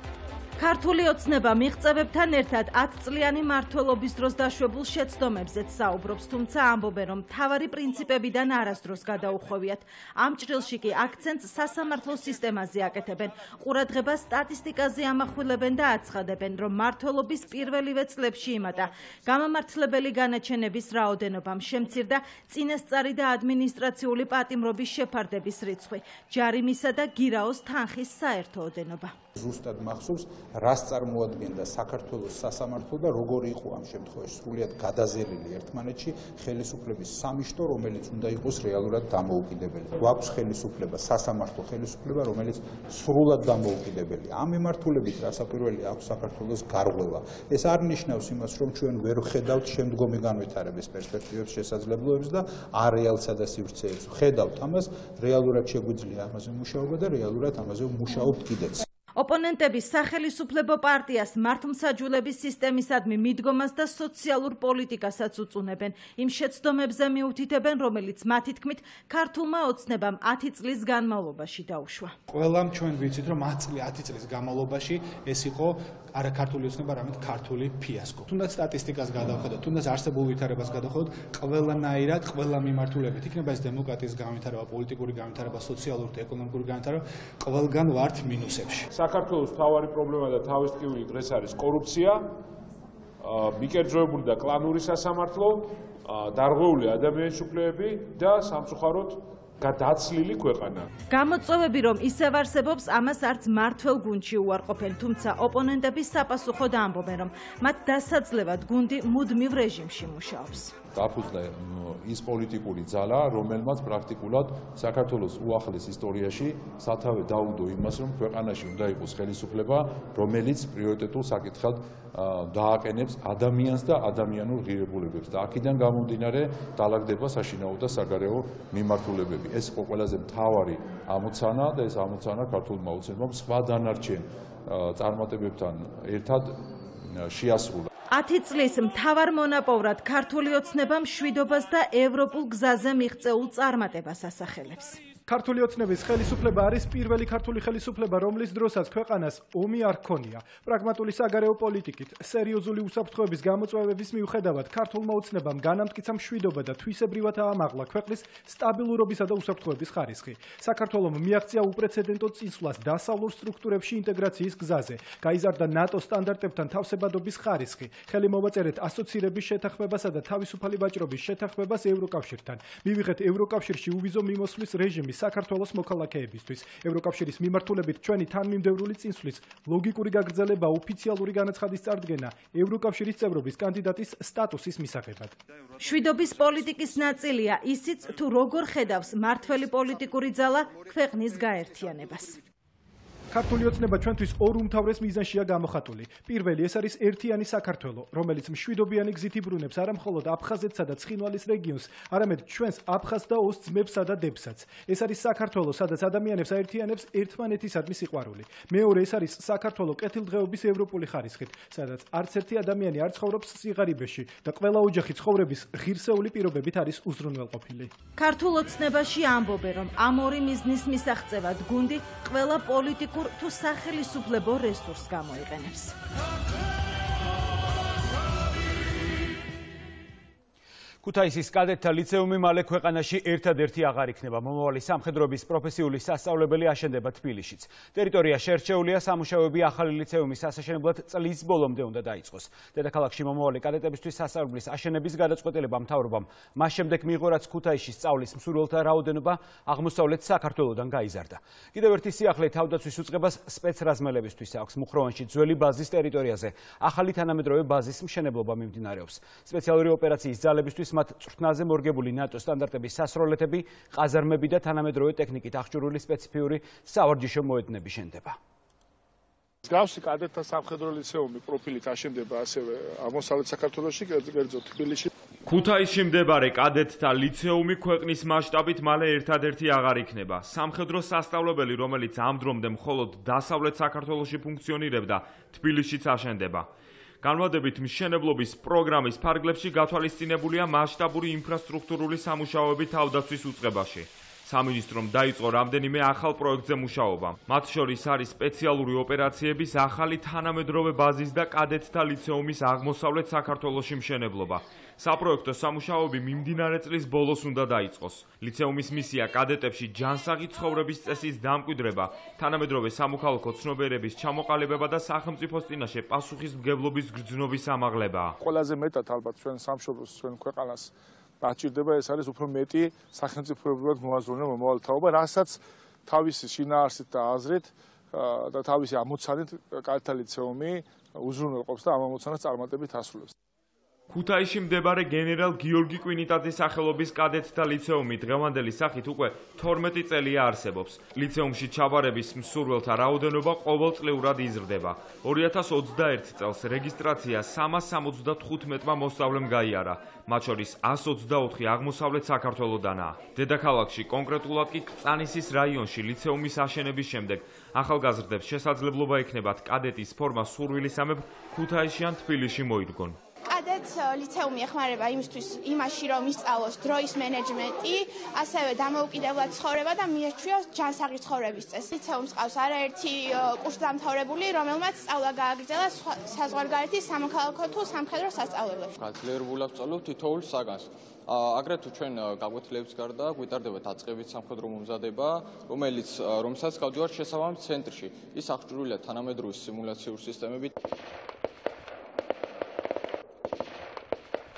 ქართული ოცნება მიღწევებთან ერთად ათწლიანი მმართველობის დროს დაშვებულ შეცდომებზეც საუბრობს, თუმცა ამბობენ, რომ მთავარი პრინციპებიდან არასდროს გადაუხვევიათ. ამ ჭრილში კი აქცენტს სასამართლო სისტემაზე აკეთებენ. ყურადღებას სტატისტიკაზე ამახვილებენ და აცხადებენ, რომ მმართველობის პირველივე წლებში იმატა გამამართლებელი განაჩენების რაოდენობამ შემცირდა წინასწარი და ადმინისტრაციული პატიმრობის შეფარდების რიცხვი, ჯარიმისა და გირაოს თანხის საერთო ოდენობა. ზუსტად მახსოვს, რას წარმოადგენდა საქართველოს სასამართლო და როგორი იყო ამ შემთხვევაში სრულიად გადაზერილი ერთმანეთში ხელისუფლების სამიშტო, რომელიც უნდა იყოს რეალურად დამოუკიდებელი. გვაქვს ხელისუფლება, სასამართლო ხელისუფლება, რომელიც სრულად დამოუკიდებელი. ამ მიმართულებით რასაკვირველია აქვს საქართველოს გარღვევა. ეს არ ნიშნავს იმას, რომ ჩვენ ვერ ვხედავთ შემდგომი განვითარების პერსპექტივებს, შესაძლებლობებს და არეალსა და სივრცეებს. ვხედავთ ამას, რეალურად შეგვიძლია ამაზე მუშაობა და რეალურად ამაზე ვმუშაობთ კიდეც. ოპონენტები სახელისუფლებო პარტიას მართლმსაჯულების სისტემისადმი მიდგომას და სოციალურ პოლიტიკასაც უწუნებენ. იმ შეცდომებზე მიუთითებენ, რომელიც მათი თქმით ქართულმა ოცნებამ ათი წლის განმავლობაში დაუშვა. ყველამ ჩვენ ვიცით, რომ ათი წლის განმავლობაში ეს იყო არა ქართული ოცნება, არამედ ქართული ფიასკო. თუნდაც სტატისტიკას გადავხედოთ, თუნდაც არსებულ ვითარებას გადავხედოთ, ყველანაირად, ყველა მიმართულებით, იქნება ეს დემოკრატიის განვითარება, პოლიტიკური განვითარება, სოციალური და ეკონომიკური განვითარება, ყველგან ვართ მინუსებში. საქართველოს მთავარი პრობლემა და თავის ტკივილი დღეს არის კორუფცია მიკერძოებული და კლანური სასამართლო, დარღვეული ადამიანის უფლებები და სამწუხაროდ გადაცლილი ქვეყანა. გამოწვევები რომ ისევ არსებობს, ამას არც მართველ გუნდში უარყოფენ, თუმცა ოპონენტები საპასუხოდ ამბობენ, რომ მათ დასაძლევად გუნდი მუდმივ რეჟიმში მუშაობს. დაფუძნა ის პოლიტიკური ძალა, რომელმაც პრაქტიკულად საქართველოს უახლეს ისტორიაში სათავე დაუდო იმას, რომ ქვეყანაში უნდა იყოს ხელისუფლება, რომელიც პრიორიტეტულ საკითხად დააყენებს ადამიანს და ადამიანურ ღირებულებებს და აქედან გამომდინარე დაალაგდება საშინაო და საგარეო მიმართულებები. ეს იყო ყველაზე მთავარი ამოცანა და ეს ამოცანა ქართულმა ოცნებამ სხვა დანარჩენ წარმატებებთან ერთად შეასრულა. ათი წლის მთავარ მონაპოვრად ქართული ოცნება მშვიდობას და ევროპულ გზაზე მიღწეულ წარმატებას ასახელებს. ქართული ოცნების ხელისუფლება არის პირველი ქართული ხელისუფლება, რომლის დროსაც ქვეყანას ომი არ ჰქონია. პრაგმატული საგარეო პოლიტიკით, სერიოზული უსაფრთხოების გამოწვევების მიუხედავად, ქართულმა ოცნებამ განამტკიცა მშვიდობა და თვისებრივად აამაღლა ქვეყნის სტაბილურობისა და უსაფრთხოების ხარისხი. საქართველომ მიაღწია უპრეცედენტო წინსვლას დასავლურ სტრუქტურებში ინტეგრაციის გზაზე, გაიზარდა ნატოს სტანდარტებთან თავსებადობის ხარისხი, ხელი მოვაწერეთ ასოცირების შეთანხმებასა და თავისუფალი ვაჭრობის შეთანხმებას ევროკავშირთან. მივიღეთ ევროკავშირში უვიზო მიმოსვლის რეჟიმი საქართველოს მოქალაქეებისთვის. ევროკავშირის მიმართულებით ჩვენი თანმიმდევრული წინსვლის ლოგიკური გაგრძელება, ოფიციალური განაცხადის წარდგენა ევროკავშირის წევრობის კანდიდატის სტატუსის მისაღებად. მშვიდობის პოლიტიკის ნაწილია ისიც, თუ როგორ ხედავს მართველი პოლიტიკური ძალა ქვეყნის გაერთიანებას. ქართული ოცნება ჩვენთვის ორ უმთავრეს მიზანშია გამოხატული. პირველი, ეს არის ერთიანი საქართველო, რომელიც მშვიდობიანი გზით იბრუნებს არა მხოლოდ აფხაზეთსა და ცხინვალის რეგიონს, არამედ ჩვენს აფხაზ და ოს ძმებსა და დებსაც. ეს არის საქართველო, სადაც ადამიანებს აერთიანებს ერთმანეთისადმი სიყვარული. მეორე, ეს არის საქართველო კეთილდღეობის ევროპული ხარისხით, სადაც არც ერთი ადამიანი არ ცხოვრობს სიღარიბეში და ყველა ოჯახი ცხოვრების ღირსეული პირობებით არის უზრუნველყოფილი. ქართულ ოცნებაში ამბობენ, რომ ამ ორი მიზნის მისაღწევად გუნდი ყველა პოლიტიკურ თუ სახელისუფლებო რესურსს გამოიყენებს. ქუთაისის კადეტთა ლიცეუმი მალე ქვეყანაში ერთადერთი აღარ იქნება. მომავალი სამხედროების პროფესიული სასწავლებელი აშენდება თბილისშიც. ტერიტორია შერჩეულია, სამუშაოები ახალი ლიცეუმის ასაშენებლად წლის ბოლომდე უნდა დაიწყოს. დედაქალაქში მომავალი კადეტებისთვის სასწავლებლის აშენების გადაწყვეტილება მთავრობამ მას შემდეგ მიიღო, რაც ქუთაისში სწავლის მსურველთა რაოდენობა აღმოსავლეთ საქართველოდან გაიზარდა. კიდევ ერთი სიახლე თავდაცვის უწყებას სპეცრაზმელებისთვის აქვს. მუხროვანში ძველი ბაზის ტერიტორიაზე ახალი თანამედროვე ბაზის მშენებლობა მიმდინარეობს. სპეციალური ოპერაციის ძალებისთვის მათ წვრთნაზე მორგებული ნატოს სტანდარტების სასროლეთები, ყაზარმები და თანამედროვე ტექნიკით აღჭურვილი სპეციფიური სავარჯიშო მოედნები შენდება. მსგავსი კადეტთა სამხედრო ლიცეუმი პროფილით აშენდება ასევე აღმოსავლეთ საქართველოში, კერძოდ თბილისში. ქუთაისში მდებარე კადეტთა ლიცეუმი ქვეყნის მასშტაბით მალე ერთადერთი აღარ იქნება. სამხედრო სასწავლებელი, რომელიც ამ დრომდე მხოლოდ დასავლეთ საქართველოში ფუნქციონირებდა, თბილისშიც აშენდება. განმავლობით მშენებლობის პროგრამის ფარგლებში გათვალისწინებულია მასშტაბური ინფრასტრუქტურული სამუშაოები თავდაცვის უწყებაში. სამინისტრომ დაიწყო რამდენიმე ახალ პროექტზე მუშაობა. მათ შორის არის სპეციალური ოპერაციების ახალი თანამედროვე ბაზის და კადეტთა ლიცეუმის აღმოსავლეთ საქართველოში მშენებლობა. საპროექტო სამუშაოები მიმდინარე წლის ბოლოს უნდა დაიწყოს. ლიცეუმის მისია კადეტებში ჯანსაღი ცხოვრების წესის დამკვიდრება, თანამედროვე სამოქალაქო ცნობიერების ჩამოყალიბება და სახელმწიფოს წინაშე პასუხისმგებლობის გრძნობის ამაღლებაა. ყველაზე მეტად ალბათ ჩვენ სამშობლოს, ჩვენ ქვეყანას დაჭირდება, ეს არის უფრო მეტი სახელმწიფოებრივად მოაზროვნე მომავალი თაობა, რასაც თავისი შინაარსით და აზრით და თავისი ამოცანით კადეტთა ლიცეუმი უზრუნველყოფს და ამ ამოცანას წარმატებით ასრულებს. ქუთაისში მდებარე გენერალ გიორგი კვინიტაძის სახელობის კადეტთა ლიცეუმი დღევანდელი სახით უკვე თორმეტი წელია არსებობს. ლიცეუმში ჩაბარების მსურველთა რაოდენობა ყოველწლიურად იზრდება. ორი ათას ოცდაერთი წელს რეგისტრაცია სამას სამოცდათხუთმეტმა მოსწავლემ გაიარა, მათ შორის ასს ოცდაოთხი აღმოსავლეთ საქართველოდანაა. დედაქალაქში, კონკრეტულად კი კრწანისის რაიონში ლიცეუმის აშენების შემდეგ ახალგაზრდებს შესაძლებლობა ექნებათ კადეტის ფორმა სურვილისამებრ ქუთაისში ან თბილისში მოიდგონ. კადეტ ლიცეუმი ეხმარება იმისთვის იმაში, რომ ისწავლოს დროის მენეჯმენტი, ასევე დამოუკიდებლად ცხოვრება და მიეჩვიოს ჯანსაღი ცხოვრების წესი. ლიცეუმს ყავს არაერთი კურსდამთავრებული, რომელმაც სწავლა გააგრძელა საზღვარგარეთის სამოქალაქო თუ სამხედრო სასწავლებლებში. გაძლიერებულად ვსწავლობ თითოეულ საგანს. აგრეთვე ჩვენ გაკვეთილების გარდა გვიტარდება დაწყებით სამხედრო მომზადება, რომელიც რომელსაც გავდივართ შესაბამის ცენტრში. ის აღჭურვილია თანამედროვე სიმულაციური სისტემებით.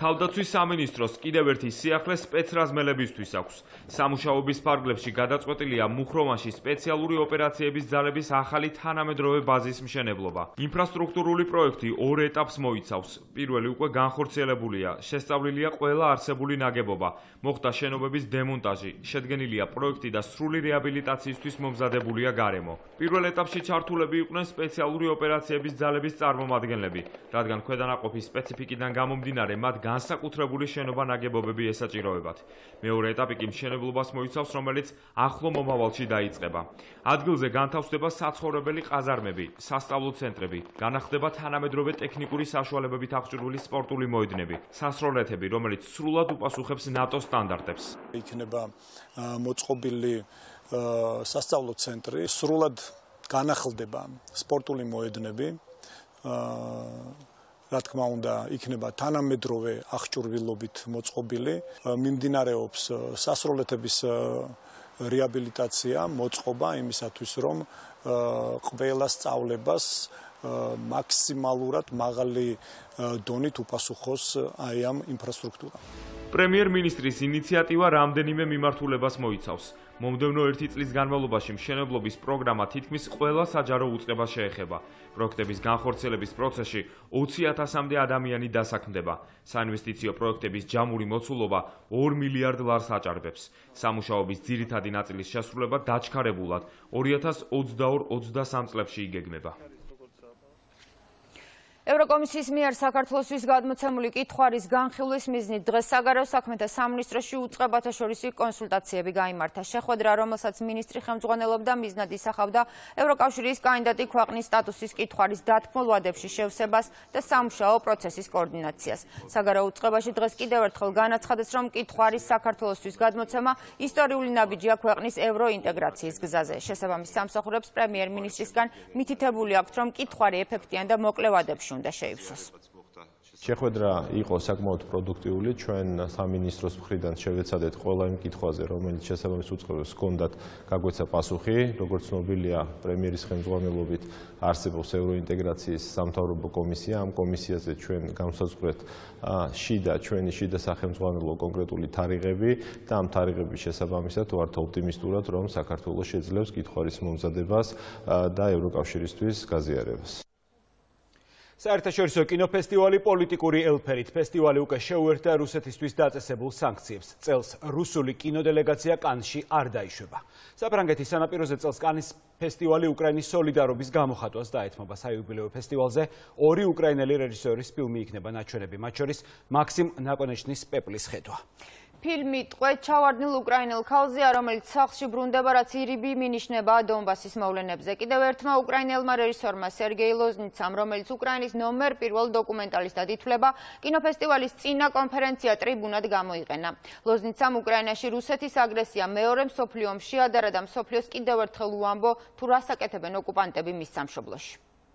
თავდაცვის სამინისტროს კიდევ ერთი სიახლე სპეცრაზმელებისთვის აქვს. სამუშაოების ფარგლებში გადაწყვეტილია მუხრომაში სპეციალური ოპერაციების ძალების ახალი თანამედროვე ბაზის მშენებლობა. ინფრასტრუქტურული პროექტი ორ ეტაპს მოიცავს. პირველი უკვე განხორციელებულია, შესწავლილია ყველა არსებული ნაგებობა, მოხდა შენობების დემონტაჟი, შედგენილია პროექტი და სრული რეაბილიტაციისთვის მომზადებულია გარემო. პირველ ეტაპში ჩართულები იყვნენ სპეციალური ოპერაციების ძალების წარმომადგენლები, რადგან ქვედანაყოფის სპეციფიკიდან გამომდინარე მათ განსაკუთრებული შენობა ნაგებობები ესაჭიროებათ. მეორე ეტაპი კი მშენებლობას მოიცავს, რომელიც ახლო მომავალში დაიწყება. ადგილზე განთავსდება საცხოვრებელი ყაზარმები, სასწავლო ცენტრები, განახლდება თანამედროვე ტექნიკური საშუალებებით აღჭურვილი სპორტული მოედნები, სასროლეთები, რომელიც სრულად უპასუხებს ნატოს სტანდარტებს. იქნება მოწყობილი სასწავლო ცენტრი, სრულად განახლდება სპორტული მოედნები, რა თქმა უნდა, იქნება თანამედროვე აღჭურვილობით მოწყობილი, მიმდინარეობს სასროლეთების რეაბილიტაცია, მოწყობა იმისათვის, რომ ყველა სწავლებას მაქსიმალურად მაღალი დონით უპასუხოს აი ამ ინფრასტრუქტურა. პრემიერ-მინისტრის ინიციატივა რამდენიმე მიმართულებას მოიცავს. მომდევნო ერთი წლის განმავლობაში მშენებლობის პროგრამა თითქმის ყველა საჯარო უწყებას შეეხება. პროექტების განხორციელების პროცესში ოცი ათასამდე ადამიანი დასაქმდება. საინვესტიციო პროექტების ჯამური მოცულობა ორ მილიარდ ლარს აჭარბებს. სამუშაოების ძირითადი ნაწილის შესრულება დაჩქარებულად ორი ათას ოცდაორ ოცდასამ წლებში იგეგმება. ევროკომისიის მიერ საქართველოსთვის გადმოცემული კითხვარის განხილვის მიზნით დღეს საგარეო საქმეთა სამინისტროში უწყებათა შორისი კონსულტაციები გაიმართა. შეხვედრა, რომელსაც მინისტრი ხელმძღვანელობდა, მიზნად ისახავდა ევროკავშირის კანდიდატი ქვეყნის სტატუსის კითხვარის დათმულ ვადებში შევსებას და სამუშაო პროცესის კოორდინაციას. საგარეო უწყებაში დღეს კიდევ ერთხელ განაცხადეს, რომ კითხვარის საქართველოსთვის გადმოცემა ისტორიული ნაბიჯია ქვეყნის ევროინტეგრაციის გზაზე. შესაბამის სამსახურებს პრემიერ-მინისტრისგან მითითებული აქვთ, რომ კითხვარი ეფექტიან და მოკლე ვადებში უნდა შეივსოს. შეხვედრა იყო საკმაოდ პროდუქტიული. ჩვენ სამინისტროს მხრიდან შევეცადეთ ყველა იმ კითხვაზე, რომელიც შესაბამის უწყებებს ჰქონდათ, გაგვეცა პასუხი. როგორც ცნობილია, პრემიერის ხელმძღვანელობით არსებობს ევროინტეგრაციის სამთავრობო კომისია. ამ კომისიაზე ჩვენ განსაზღვრეთ შიდა, ჩვენი შიდა სახელმძღვანელო კონკრეტული თარიღები და ამ თარიღების შესაბამისად ვართ ოპტიმისტურად, რომ საქართველოს შეძლებს კითხვარის მომზადებას და ევროკავშირისთვის გაზიარებას. საერთაშორისო კინოფესტივალი პოლიტიკური ელფერით. ფესტივალი უკვე შეუერთდა რუსეთისთვის დაწესებულ სანქციებს. წელს რუსული კინოდელეგაცია კანში არ დაიშვება. საფრანგეთის სანაპიროზე წელს კანის ფესტივალი უკრაინის სოლიდარობის გამოხატვას დაეთმობა. საიუბილეო ფესტივალზე ორი უკრაინელი რეჟისორის ფილმი იქნება ნაჩვენები, მათ შორის მაქსიმ ნაკონეჩნის პეპლის ხედვა. ფილმი ტყვე ჩავარდნილ უკრაინელ ქალზეა, რომელიც სახლში ბრუნდება, რაც ირიბი მინიშნება დონბასის მოვლენებზე. კიდევ ერთმა უკრაინელმა რეჟისორმა სერგეი ლოზნიცამ, რომელიც უკრაინის ნომერ პირველ დოკუმენტალისტად ითვლება, კინოფესტივალის წინა კონფერენცია ტრიბუნად გამოიყენა. ლოზნიცამ უკრაინაში რუსეთის აგრესია მეორე მსოფლიო ომში შეადარა და მსოფლიოს კიდევ ერთხელ უამბო, თუ რას აკეთებენ ოკუპანტები მის სამშობლოში.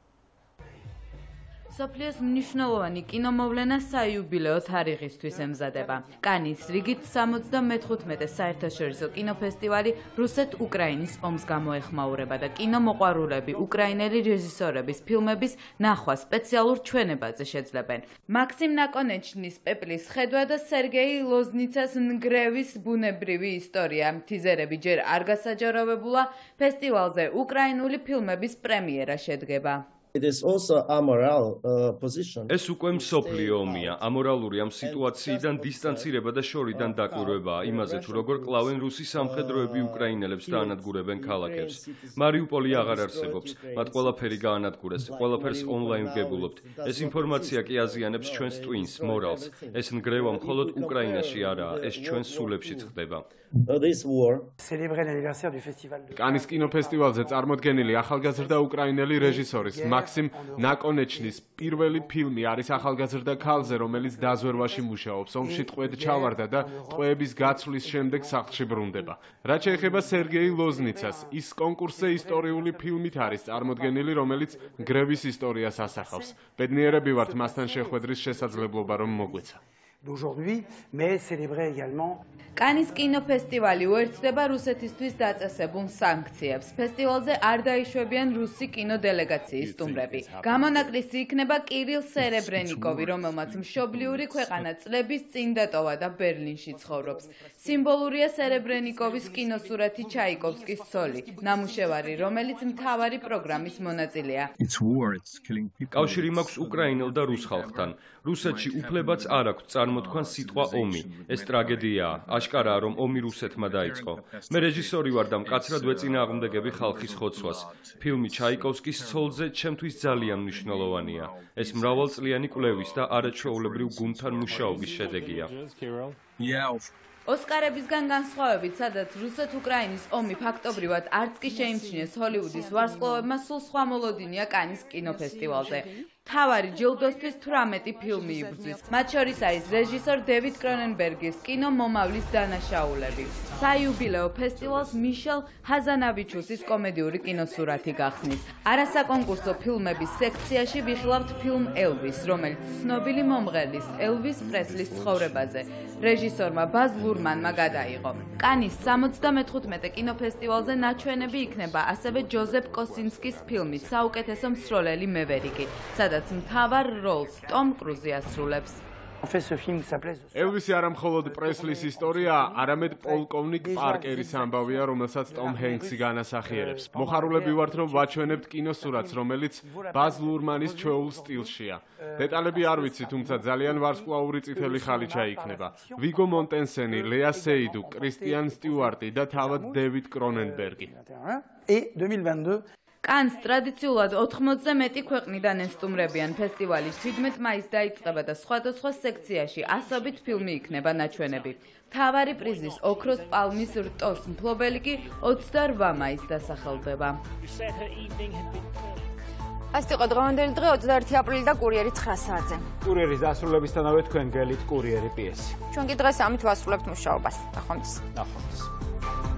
სოფლიოს მნიშვნელოვანი კინომოვლენა საიუბილეო თარიღისთვის ემზადება. კანის რიგით სამოცდამეხუთმეტე საერთაშორისო კინოფესტივალი რუსეთ-უკრაინის ომს გამოეხმაურება და კინომოყვარულები უკრაინელი რეჟისორების ფილმების ნახვა სპეციალურ ჩვენებაზე შეძლებენ. მაქსიმ ნაკონეჩნის პეპლის ხედვა და სერგეი ლოზნიცას ნგრევის ბუნებრივი ისტორია. თიზერები ჯერ არ გასაჯაროვებულა, ფესტივალზე უკრაინული ფილმების პრემიერა შედგება. ეს უკვე მსოფლიო ომია. ამორალური ამ სიტუაციიდან დისტანცირება და შორიდან დაკვირვებაა იმაზე, თუ როგორ კლავენ რუსი სამხედროები უკრაინელებს და ანადგურებენ ქალაქებს. მარიუპოლი აღარ არსებობს. მათ ყველაფერი გაანადგურეს. ყველაფერს ონლაინ ვგებულობთ. ეს ინფორმაცია კი აზიანებს ჩვენს ტვინს, მორალს. ეს ნგრევა მხოლოდ უკრაინაში არაა, ეს ჩვენს სულებშიც ხდება. კანის კინოფესტივალზე წარმოდგენილი ახალგაზრდა უკრაინელი რეჟისორის მაქსიმ ნაკონეჩნის პირველი ფილმი არის ახალგაზრდა ქალზე, რომელიც დაზვერვაში მუშაობს. ომში ტყვედ ჩავარდა და ტყვეების გაცვლის შემდეგ სახლში ბრუნდება. რაც შეეხება სერგეი ლოზნიცას, ის კონკურსზე ისტორიული ფილმით არის წარმოდგენილი, რომელიც გრევის ისტორიას ასახავს. ბედნიერები ვართ მასთან შეხვედრის შესაძლებლობა რომ მოგვეცა. d'aujourd'hui, mais célébrer également კანის კინოფესტივალი უერთდება რუსეთისთვის დაწესებულ სანქციებს. ფესტივალზე არ დაიშვებიან რუსი კინოდელეგაციის სტუმრები. გამონაკლისი იქნება კირილ სერებრენიკოვი, რომელმაც მშობლიური ქვეყანა წლების წინ დატოვა და ბერლინში ცხოვრობს. სიმბოლურია სერებრენიკოვის კინოსურათი ჩაიკოვსკის ცოლი, ნამუშევარი, რომელიც მთავარი პროგრამის მონაწილეა. კავშირი მაქვს უკრაინელ და რუს ხალხთან. რუსეთში უფლებაც არ აქვს წარმოთქვან სიტყვა ომი. ეს ტრაგედიაა. აშკარაა, რომ ომი რუსეთმა დაიწყო. მე რეჟისორი ვარ და მკაცრად ვეწინააღმდეგები ხალხის ხოცვას. ფილმი ჩაიკოვსკის ცოლზე ჩემთვის ძალიან მნიშვნელოვანია. ეს მრავალწლიანი კვლევის და არაჩვეულებრივ გუნდთან მუშაობის შედეგია. ოსკარებისგან განსხვავებით, სადაც რუსეთ-უკრაინის ომი ფაქტობრივად არც კი შეიმჩნიეს ჰოლივუდის ვარსკვლავებმა, სულ სხვა მოლოდინია კანის კინოფესტივალზე. მთავარი ჯილდოსთვის თვრამეტი ფილმი იბრძვის. მათ შორის არის რეჟისორ დევიდ კრონენბერგის კინო „მომავლის დანაშაულები“. საიუბილეო ფესტივალს მიშელ ჰაზანავიჩუსის კომედიური კინოსურათი გახსნის. არასაკონკურსო ფილმების სექციაში ვიხილავთ ფილმ „ელვის“, რომელიც ცნობილი მომღერლის ელვის პრესლის ცხოვრებაზე რეჟისორმა ბაზ ლურმანმა გადაიღო. კანის სამოცდამეხუთმეტე კინოფესტივალზე ნაჩვენები იქნება ასევე ჯოზეფ კოსინსკის ფილმი „საუკეთესო მსროლელი მევერიკი“, სადაც მთავარ როლს ტომ კრუზი ასრულებს. ელვისი არა მხოლოდ პრესლის ისტორია, არამედ პოლკოვნიკ პარკერის ამბავია, რომელსაც ტომ ჰენქსი განასახიერებს. მოხარულები ვართ, რომ ვაჩვენებთ კინოსურათს, რომელიც ბაზ ლურმანის ჩვეულ სტილშია. დეტალები არ ვიცი, თუმცა ძალიან ვარსკვლავური წითელი ხალიჩა იქნება. ვიგო მონტენსენი, ლეა სეიდუ, კრისტიან სტიუარტი და თავად დევიდ კრონენბერგი. კანს ტრადიციულად ოთხმოცზე მეტი ქვეყნიდან ესტუმრებიან. ფესტივალი შვიდმეტ მაისს დაიწყება და სხვადასხვა სექციაში ასობით ფილმი იქნება ნაჩვენები. მთავარი პრიზის ოქროს პალმის რტოს მფლობელი კი ოცდარვა მაისს დასახელდება. ასეთ იყო დღევანდელი დღე ოცდაერთი აპრილი და კურიერი ცხრა საათზე. კურიერის დასრულებისთანავე თქვენ გელით კურიერი პიესი. ჩვენ კი დღეს ამით ვასრულებთ მუშაობას. ნახვამდის. ნახვამდის.